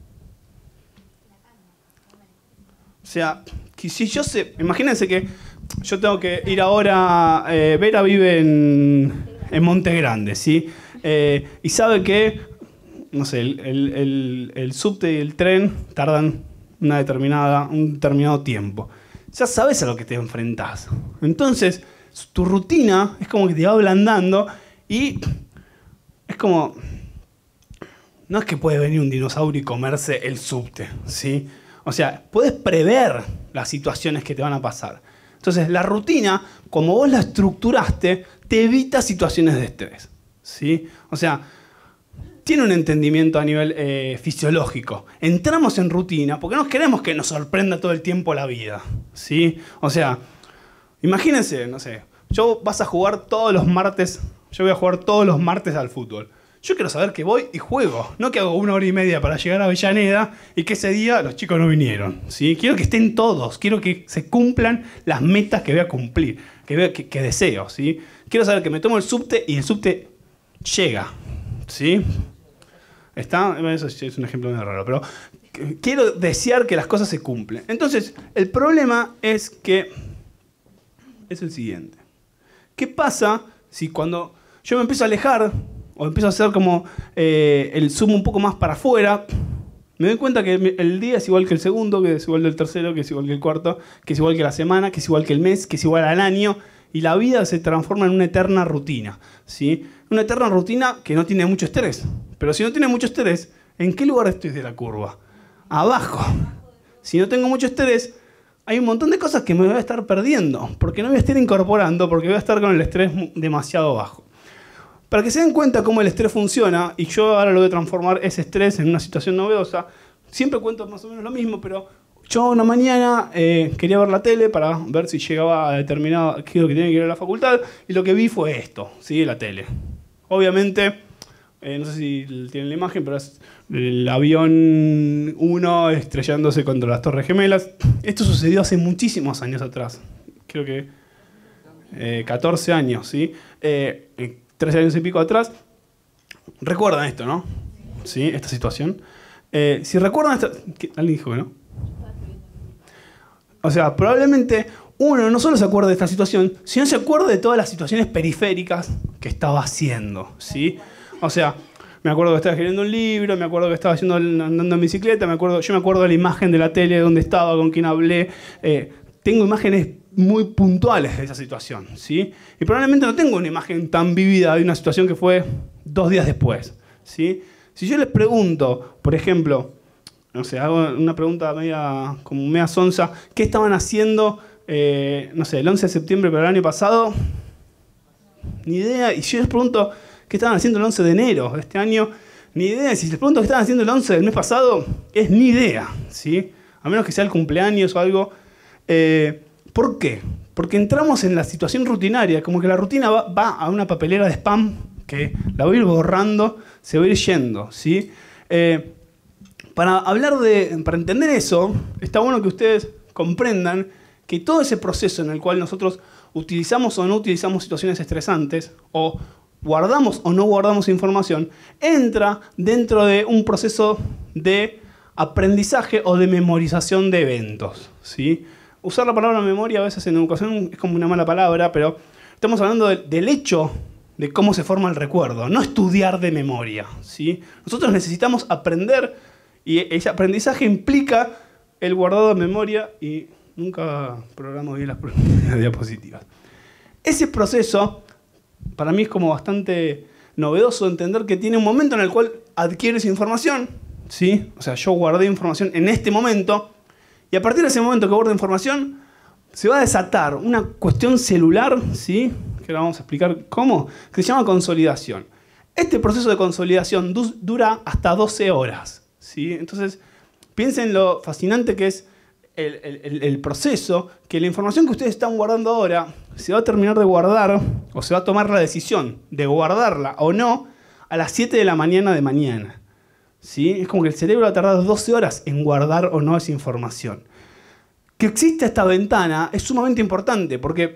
O sea, si yo sé, imagínense que yo tengo que ir ahora, Vera vive en Monte Grande, ¿sí? Y sabe que, no sé, el subte y el tren tardan un determinado tiempo. Ya sabes a lo que te enfrentás. Entonces, tu rutina es como que te va ablandando y es como... No es que puede venir un dinosaurio y comerse el subte, ¿sí? O sea, puedes prever las situaciones que te van a pasar. Entonces, la rutina, como vos la estructuraste, te evita situaciones de estrés, ¿sí? O sea... Tiene un entendimiento a nivel fisiológico. Entramos en rutina porque no queremos que nos sorprenda todo el tiempo la vida, ¿sí? O sea, imagínense, no sé, yo voy a jugar todos los martes al fútbol. Yo quiero saber que voy y juego, no que hago 1 hora y media para llegar a Avellaneda y que ese día los chicos no vinieron, ¿sí? Quiero que estén todos, quiero que se cumplan las metas que voy a cumplir, que deseo, ¿sí? Quiero saber que me tomo el subte y el subte llega, ¿sí? Eso es un ejemplo muy raro, pero quiero desear que las cosas se cumplen. Entonces, el problema es el siguiente. ¿Qué pasa si cuando yo me empiezo a alejar o empiezo a hacer como el zoom un poco más para afuera, me doy cuenta que el día es igual que el segundo, que es igual que el tercero, que es igual que el cuarto, que es igual que la semana, que es igual que el mes, que es igual al año, y la vida se transforma en una eterna rutina, ¿sí? Una eterna rutina que no tiene mucho estrés. Pero si no tiene mucho estrés, ¿en qué lugar estoy de la curva? Abajo. Si no tengo mucho estrés, hay un montón de cosas que me voy a estar perdiendo, porque no voy a estar incorporando, porque voy a estar con el estrés demasiado bajo. Para que se den cuenta cómo el estrés funciona, y yo ahora lo voy a transformar ese estrés en una situación novedosa, siempre cuento más o menos lo mismo, pero yo una mañana quería ver la tele para ver si llegaba a determinado qué es lo que tenía que ir a la facultad, y lo que vi fue esto, ¿sí? La tele. Obviamente, no sé si tienen la imagen, pero es el avión 1 estrellándose contra las Torres Gemelas. Esto sucedió hace muchísimos años atrás. Creo que 14 años, ¿sí? 13 años y pico atrás, recuerdan esto, ¿no? ¿Sí? Esta situación. Si recuerdan esta... ¿Alguien dijo que no? O sea, probablemente uno no solo se acuerda de esta situación, sino se acuerda de todas las situaciones periféricas que estaba haciendo, ¿sí? O sea, me acuerdo que estaba escribiendo un libro, me acuerdo que estaba andando en bicicleta, yo me acuerdo de la imagen de la tele, de dónde estaba, con quién hablé. Tengo imágenes muy puntuales de esa situación, ¿sí? Y probablemente no tengo una imagen tan vívida de una situación que fue 2 días después, ¿sí? Si yo les pregunto, por ejemplo, no sé, hago una pregunta como media sonsa, ¿qué estaban haciendo, no sé, el 11 de septiembre del año pasado? Ni idea. Y si yo les pregunto, ¿qué estaban haciendo el 11 de enero de este año? Ni idea. Si les pregunto qué estaban haciendo el 11 del mes pasado, es ni idea, ¿sí? A menos que sea el cumpleaños o algo. ¿Por qué? Porque entramos en la situación rutinaria, como que la rutina va a una papelera de spam que la voy a ir borrando, se va a ir yendo, ¿sí? Para entender eso, está bueno que ustedes comprendan que todo ese proceso en el cual nosotros utilizamos o no utilizamos situaciones estresantes, o guardamos o no guardamos información, entra dentro de un proceso de aprendizaje o de memorización de eventos, ¿sí? Usar la palabra memoria a veces en educación es como una mala palabra, pero estamos hablando del hecho de cómo se forma el recuerdo, no estudiar de memoria, ¿sí? Nosotros necesitamos aprender y ese aprendizaje implica el guardado de memoria y nunca programo bien las diapositivas. Ese proceso para mí es como bastante novedoso entender que tiene un momento en el cual adquieres información, ¿sí? O sea, yo guardé información en este momento y a partir de ese momento que guardo información se va a desatar una cuestión celular, ¿sí? Que ahora vamos a explicar cómo, que se llama consolidación. Este proceso de consolidación dura hasta 12 horas, ¿sí? Entonces, piensen lo fascinante que es el proceso, que la información que ustedes están guardando ahora se va a terminar de guardar, o se va a tomar la decisión de guardarla o no, a las 7 de la mañana de mañana, ¿sí? Es como que el cerebro ha tardado 12 horas en guardar o no esa información. Que exista esta ventana es sumamente importante, porque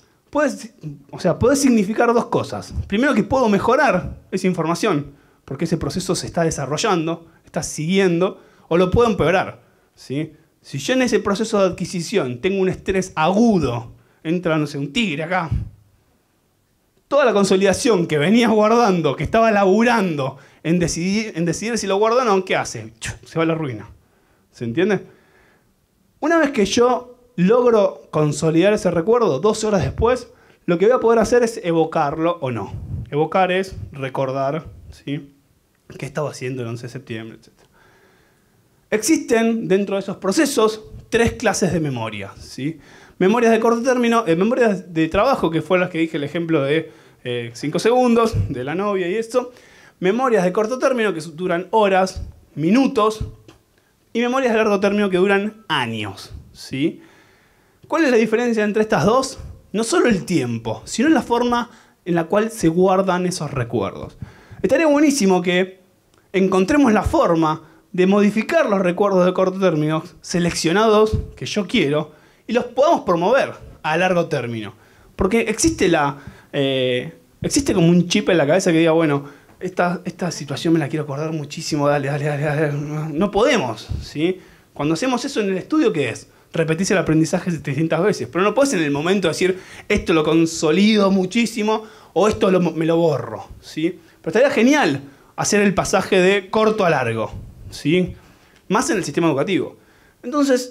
puede significar 2 cosas. Primero, que puedo mejorar esa información, porque ese proceso se está desarrollando, está siguiendo, o lo puedo empeorar, ¿sí? Si yo en ese proceso de adquisición tengo un estrés agudo, entra, no sé, un tigre acá, toda la consolidación que venía guardando, que estaba laburando en decidir si lo guardo o no, ¿qué hace? Se va a la ruina. ¿Se entiende? Una vez que yo logro consolidar ese recuerdo, 12 horas después, lo que voy a poder hacer es evocarlo o no. Evocar es recordar, ¿sí? ¿Qué estaba haciendo el 11 de septiembre, etc.? Existen dentro de esos procesos 3 clases de memoria, ¿sí? Memorias de corto término, memorias de trabajo, que fue las que dije el ejemplo de 5 segundos, de la novia y esto. Memorias de corto término que duran horas, minutos, y memorias de largo término que duran años, ¿sí? ¿Cuál es la diferencia entre estas dos? No solo el tiempo, sino la forma en la cual se guardan esos recuerdos. Estaría buenísimo que encontremos la forma de modificar los recuerdos de corto término seleccionados que yo quiero y los podamos promover a largo término. Porque existe como un chip en la cabeza que diga, bueno, esta situación me la quiero acordar muchísimo, dale. No podemos, ¿sí? Cuando hacemos eso en el estudio, ¿qué es? Repetís el aprendizaje 300 veces, pero no podés en el momento decir, esto lo consolido muchísimo o esto me lo borro, ¿sí? Pero estaría genial hacer el pasaje de corto a largo, ¿sí? Más en el sistema educativo. Entonces,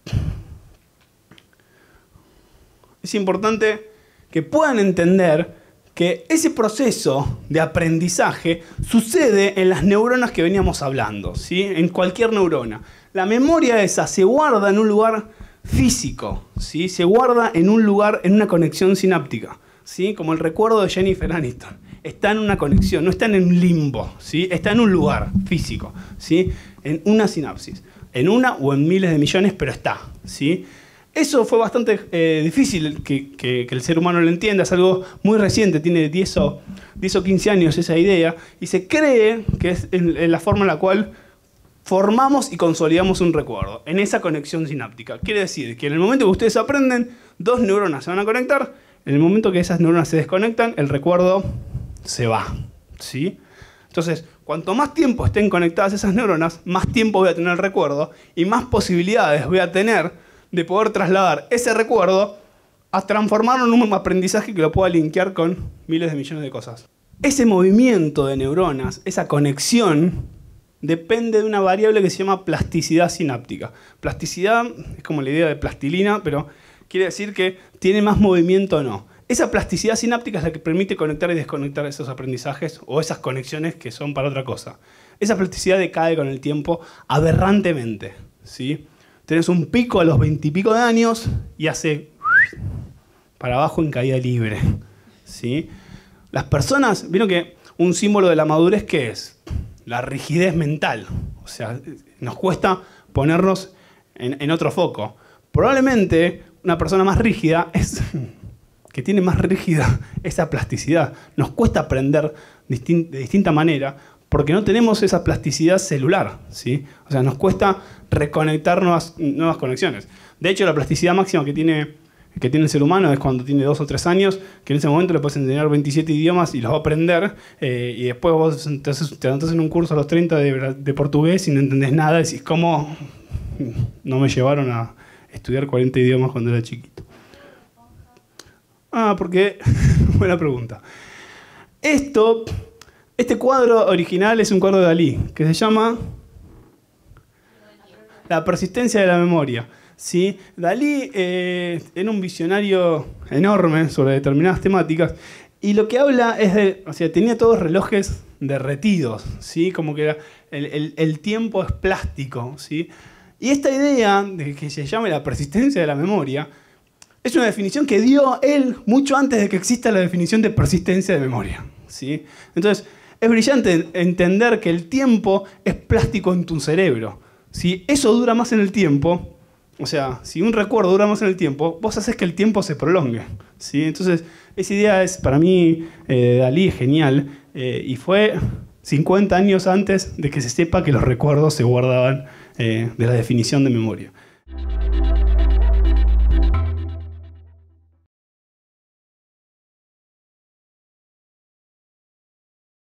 es importante que puedan entender que ese proceso de aprendizaje sucede en las neuronas que veníamos hablando, ¿sí? En cualquier neurona. La memoria esa se guarda en un lugar físico, ¿sí? Se guarda en un lugar, en una conexión sináptica, ¿sí? Como el recuerdo de Jennifer Aniston. Está en una conexión, no está en un limbo, ¿sí? Está en un lugar físico, ¿sí? En una sinapsis. En una o en miles de millones, pero está, ¿sí? Eso fue bastante difícil que el ser humano lo entienda. Es algo muy reciente, tiene 10 o 15 años esa idea. Y se cree que es en la forma en la cual formamos y consolidamos un recuerdo, en esa conexión sináptica. Quiere decir que en el momento que ustedes aprenden, 2 neuronas se van a conectar, En el momento que esas neuronas se desconectan, el recuerdo se va, ¿sí? Entonces, cuanto más tiempo estén conectadas esas neuronas, más tiempo voy a tener el recuerdo y más posibilidades voy a tener de poder trasladar ese recuerdo a transformarlo en un aprendizaje que lo pueda linkear con miles de millones de cosas. Ese movimiento de neuronas, esa conexión, depende de una variable que se llama plasticidad sináptica. Plasticidad es como la idea de plastilina, pero quiere decir que tiene más movimiento o no. Esa plasticidad sináptica es la que permite conectar y desconectar esos aprendizajes o esas conexiones que son para otra cosa. Esa plasticidad decae con el tiempo aberrantemente, ¿sí? Tenés un pico a los 20 y pico de años y hace para abajo en caída libre, ¿sí? Las personas, vieron que un símbolo de la madurez, ¿qué es? La rigidez mental. O sea, nos cuesta ponernos en otro foco. Probablemente una persona más rígida es que tiene más rígida esa plasticidad. Nos cuesta aprender de distinta manera porque no tenemos esa plasticidad celular, ¿sí? O sea, nos cuesta reconectar nuevas conexiones. De hecho, la plasticidad máxima que tiene el ser humano es cuando tiene 2 o 3 años, que en ese momento le puedes enseñar 27 idiomas y los va a aprender, y después vos te anotás en un curso a los 30 de portugués y no entendés nada, y decís, ¿cómo no me llevaron a estudiar 40 idiomas cuando era chiquito? Porque... buena pregunta. Este cuadro original es un cuadro de Dalí, que se llama La persistencia de la memoria. ¿Sí? Dalí era un visionario enorme sobre determinadas temáticas y lo que habla es de, o sea, tenía todos relojes derretidos, ¿sí? Como que el tiempo es plástico, ¿sí? Y esta idea de que se llame la persistencia de la memoria es una definición que dio él mucho antes de que exista la definición de persistencia de memoria, ¿sí? Entonces, es brillante entender que el tiempo es plástico en tu cerebro. Si eso dura más en el tiempo, o sea, si un recuerdo dura más en el tiempo, vos haces que el tiempo se prolongue, ¿sí? Entonces, esa idea es, para mí, Dalí, genial, y fue 50 años antes de que se sepa que los recuerdos se guardaban de la definición de memoria.